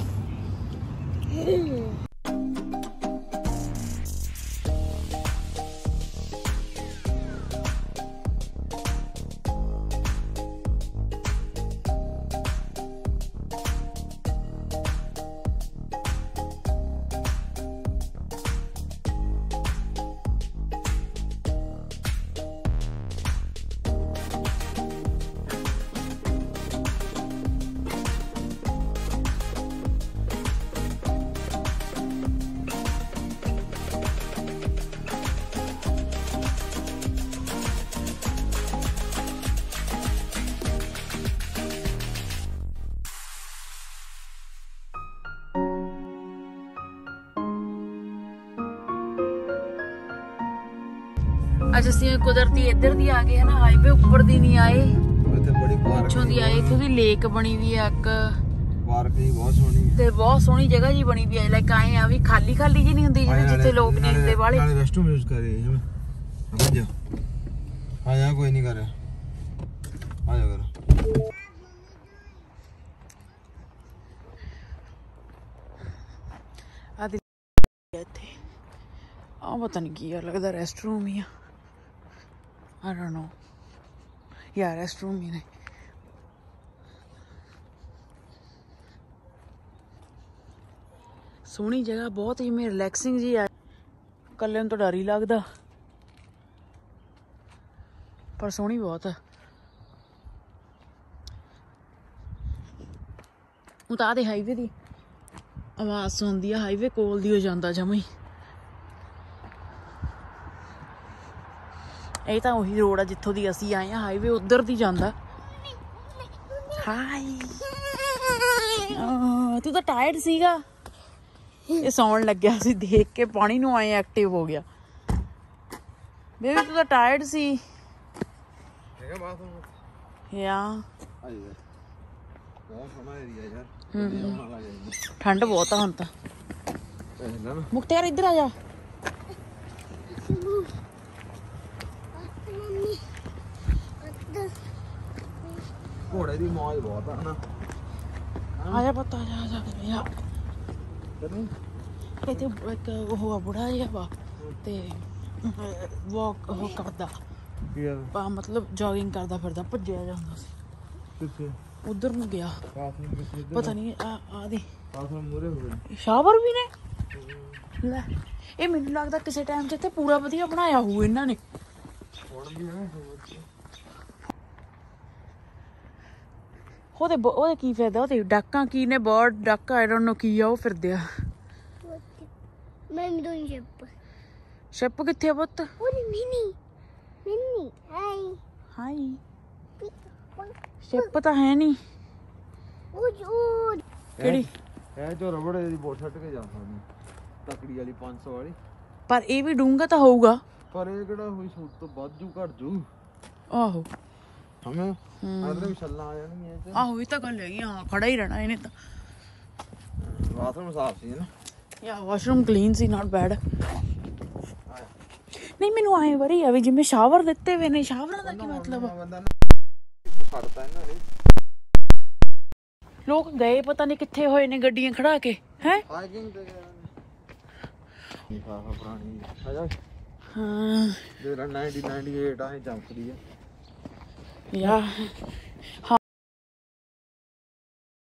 ਅੱਜ ਅਸੀਂ ਕੁਦਰਤੀ ਇੱਧਰ ਦੀ ਆ ਗਏ ਹੈ ਨਾ, ਹਾਈਵੇ ਉੱਪਰ ਦੀ ਨਹੀਂ ਆਏ, ਇੱਥੇ ਬੜੀ ਪਾਰਕ ਪਿੱਛੋਂ ਦੀ ਆਏ। ਇੱਥੋਂ ਦੀ ਲੇਕ ਬਣੀ ਵੀ ਆ ਇੱਕ, ਪਾਰਕ ਜੀ ਬਹੁਤ ਸੋਹਣੀ ਹੈ ਤੇ ਬਹੁਤ ਸੋਹਣੀ ਜਗ੍ਹਾ ਜੀ ਬਣੀ ਵੀ ਆ। ਲਾਈਕ ਆਏ ਆ ਵੀ ਖਾਲੀ ਖਾਲੀ ਜੀ ਨਹੀਂ ਹੁੰਦੀ ਜਿਵੇਂ ਜਿੱਥੇ ਲੋਕ ਨਹੀਂ ਹੁੰਦੇ ਵਾਲੇ। ਨਾਲੇ ਰੈਸਟਰੂਮ ਯੂਜ਼ ਕਰ ਰਹੇ ਜਿਵੇਂ ਆ ਜਾ ਆ ਜਾ ਕੋਈ ਨਹੀਂ ਕਰ ਰਿਹਾ ਆ ਜਾ ਕਰ ਆ ਦੇ ਇੱਥੇ ਆ ਪਤਾ ਨਹੀਂ ਕੀ ਆ, ਲੱਗਦਾ ਰੈਸਟਰੂਮ ਹੀ ਆ। I don't know. Yeah, restroom ਹੀ ਨੇ। ਸੋਹਣੀ ਜਗ੍ਹਾ ਬਹੁਤ ਹੀ, ਮੈਂ ਰਿਲੈਕਸਿੰਗ ਜੀ ਆ। ਕੱਲੇ ਨੂੰ ਤਾਂ ਡਰ ਹੀ ਲੱਗਦਾ, ਪਰ ਸੋਹਣੀ ਬਹੁਤ ਆ। ਉਹ ਤਾਂ ਆਦੇ ਹਾਈਵੇ ਦੀ ਆਵਾਜ਼ ਸੁਣਦੀ ਆ, ਹਾਈਵੇ ਕੋਲ ਦੀ ਹੋ ਜਾਂਦਾ ਜਮਾਂ ਹੀ। ਇਹ ਤਾਂ ਉਹੀ ਰੋਡ ਆ ਜਿੱਥੋਂ ਦੀ ਅਸੀਂ ਆਏ ਆ, ਹਾਈਵੇ ਉਧਰ ਦੀ ਜਾਂਦਾ। ਹਾਈ ਤੂੰ ਤਾਂ ਟਾਇਰਡ ਸੀਗਾ, ਇਹ ਸੌਣ ਲੱਗਿਆ ਸੀ ਦੇਖ ਕੇ, ਪਾਣੀ ਨੂੰ ਆਏ ਐਕਟਿਵ ਹੋ ਗਿਆ। ਬੇਬੀ ਤੂੰ ਤਾਂ ਟਾਇਰਡ ਸੀ ਯਾ। ਠੰਡ ਬਹੁਤ ਆ ਹੁਣ ਤਾਂ। ਮੁਖਤਿਆਰ ਇੱਧਰ ਆ ਜਾ। ਘੋੜੇ ਦੀ ਮੌਜ ਬਹੁਤ ਆ ਨਾ। ਆ ਜਾ ਪੁੱਤ, ਆ ਜਾ ਆ ਜਾ ਯਾ। ਇੱਥੇ ਇੱਕ ਉਹ ਆ ਬੁੜਾ ਜਿਹਾ ਵਾ, ਤੇ ਵਾਕ ਉਹ ਕਰਦਾ, ਮਤਲਬ ਜੋਗਿੰਗ ਕਰਦਾ ਫਿਰਦਾ, ਭੱਜਿਆ ਜਾਂਦਾ ਸੀ। ਕਿੱਥੇ? ਉਧਰ ਨੂੰ ਗਿਆ, ਪਤਾ ਨਹੀਂ। ਆ ਆ ਦੇ ਮੂਰੇ ਹੋ ਗਏ ਸ਼ਾਵਰ ਵੀ ਨੇ ਲੈ। ਇਹ ਮੈਨੂੰ ਲੱਗਦਾ ਕਿਸੇ ਟਾਈਮ 'ਚ ਇੱਥੇ ਪੂਰਾ ਵਧੀਆ ਬਣਾਇਆ ਹੋਊ ਇਹਨਾਂ ਨੇ। ਉਹਦੇ ਉਹਦੇ ਕੀ ਫਾਇਦਾ, ਉਹਦੇ ਡਾਕਾਂ ਕੀ ਨੇ, bird duck I don't know ਕੀ ਆ, ਉਹ ਫਿਰਦੇ ਆ। ਮੈਂ ਵੀ ਦੋਈ ਸ਼ਿਪ ਸ਼ਿਪ ਕਿੱਥੇ ਆ ਪੁੱਤ? ਉਹਦੀ mini mini high high ship ਤਾਂ ਹੈ ਨਹੀਂ। ਉਹ ਜੋ ਕਿਹੜੀ? ਇਹ ਜੋ ਰਬੜ ਦੀ ਬੋਟ ਛੱਡ ਕੇ ਜਾ ਸਕਦੀ ਤਕੜੀ ਵਾਲੀ ਪੰਜ ਸੌ ਵਾਲੀ, ਪਰ ਇਹ ਵੀ ਡੂੰਘਾ ਤਾਂ ਹੋਊਗਾ। ਪਰ ਇਹ ਕਿਹੜਾ ਹੋਈ ਸੂਟ ਤੋਂ ਵੱਧ ਜੂ ਘੱਟ ਜੂ। ਆਹੋ ਹਮੇ ਆਦਰ ਵੀ ਛੱਲਾਂ ਆ ਜਾਣਗੀਆਂ ਇਹ। ਆਹੋ ਇਹ ਤਾਂ ਗੱਲ ਹੈਗੀ, ਹਾਂ ਖੜਾ ਹੀ ਰਹਿਣਾ ਇਹਨੇ ਤਾਂ। ਬਾਥਰੂਮ ਸਾਫ ਸੀ ਨਾ, ਯਾ ਵਾਸ਼ਰੂਮ ਕਲੀਨ ਸੀ, ਨਾਟ ਬੈਡ। ਨਹੀਂ ਮੈਨੂੰ ਆਏ ਵਰੀ ਆ ਵੀ ਜਿਵੇਂ ਸ਼ਾਵਰ ਦਿੱਤੇ ਹੋਏ ਨੇ, ਸ਼ਾਵਰਾਂ ਦਾ ਕੀ ਮਤਲਬ ਆ? ਫੜਤਾ ਇਹਨਾਂ ਨੇ। ਲੋਕ ਗਏ ਪਤਾ ਨਹੀਂ ਕਿੱਥੇ ਹੋਏ ਨੇ ਗੱਡੀਆਂ ਖੜਾ ਕੇ, ਹੈ ਹਾਈਕਿੰਗ ਤੇ ਗਏ ਨੇ। ਇਹ ਫਾਫਾ ਪੁਰਾਣੀ ਆ ਜਾ। ਹਾਂ ਜਿਹੜਾ ਨਾਈਨਟੀਨ ਨਾਈਨਟੀ ਏਟ ਆ, ਇਹ ਚਮਕਦੀ ਆ ਯਾ।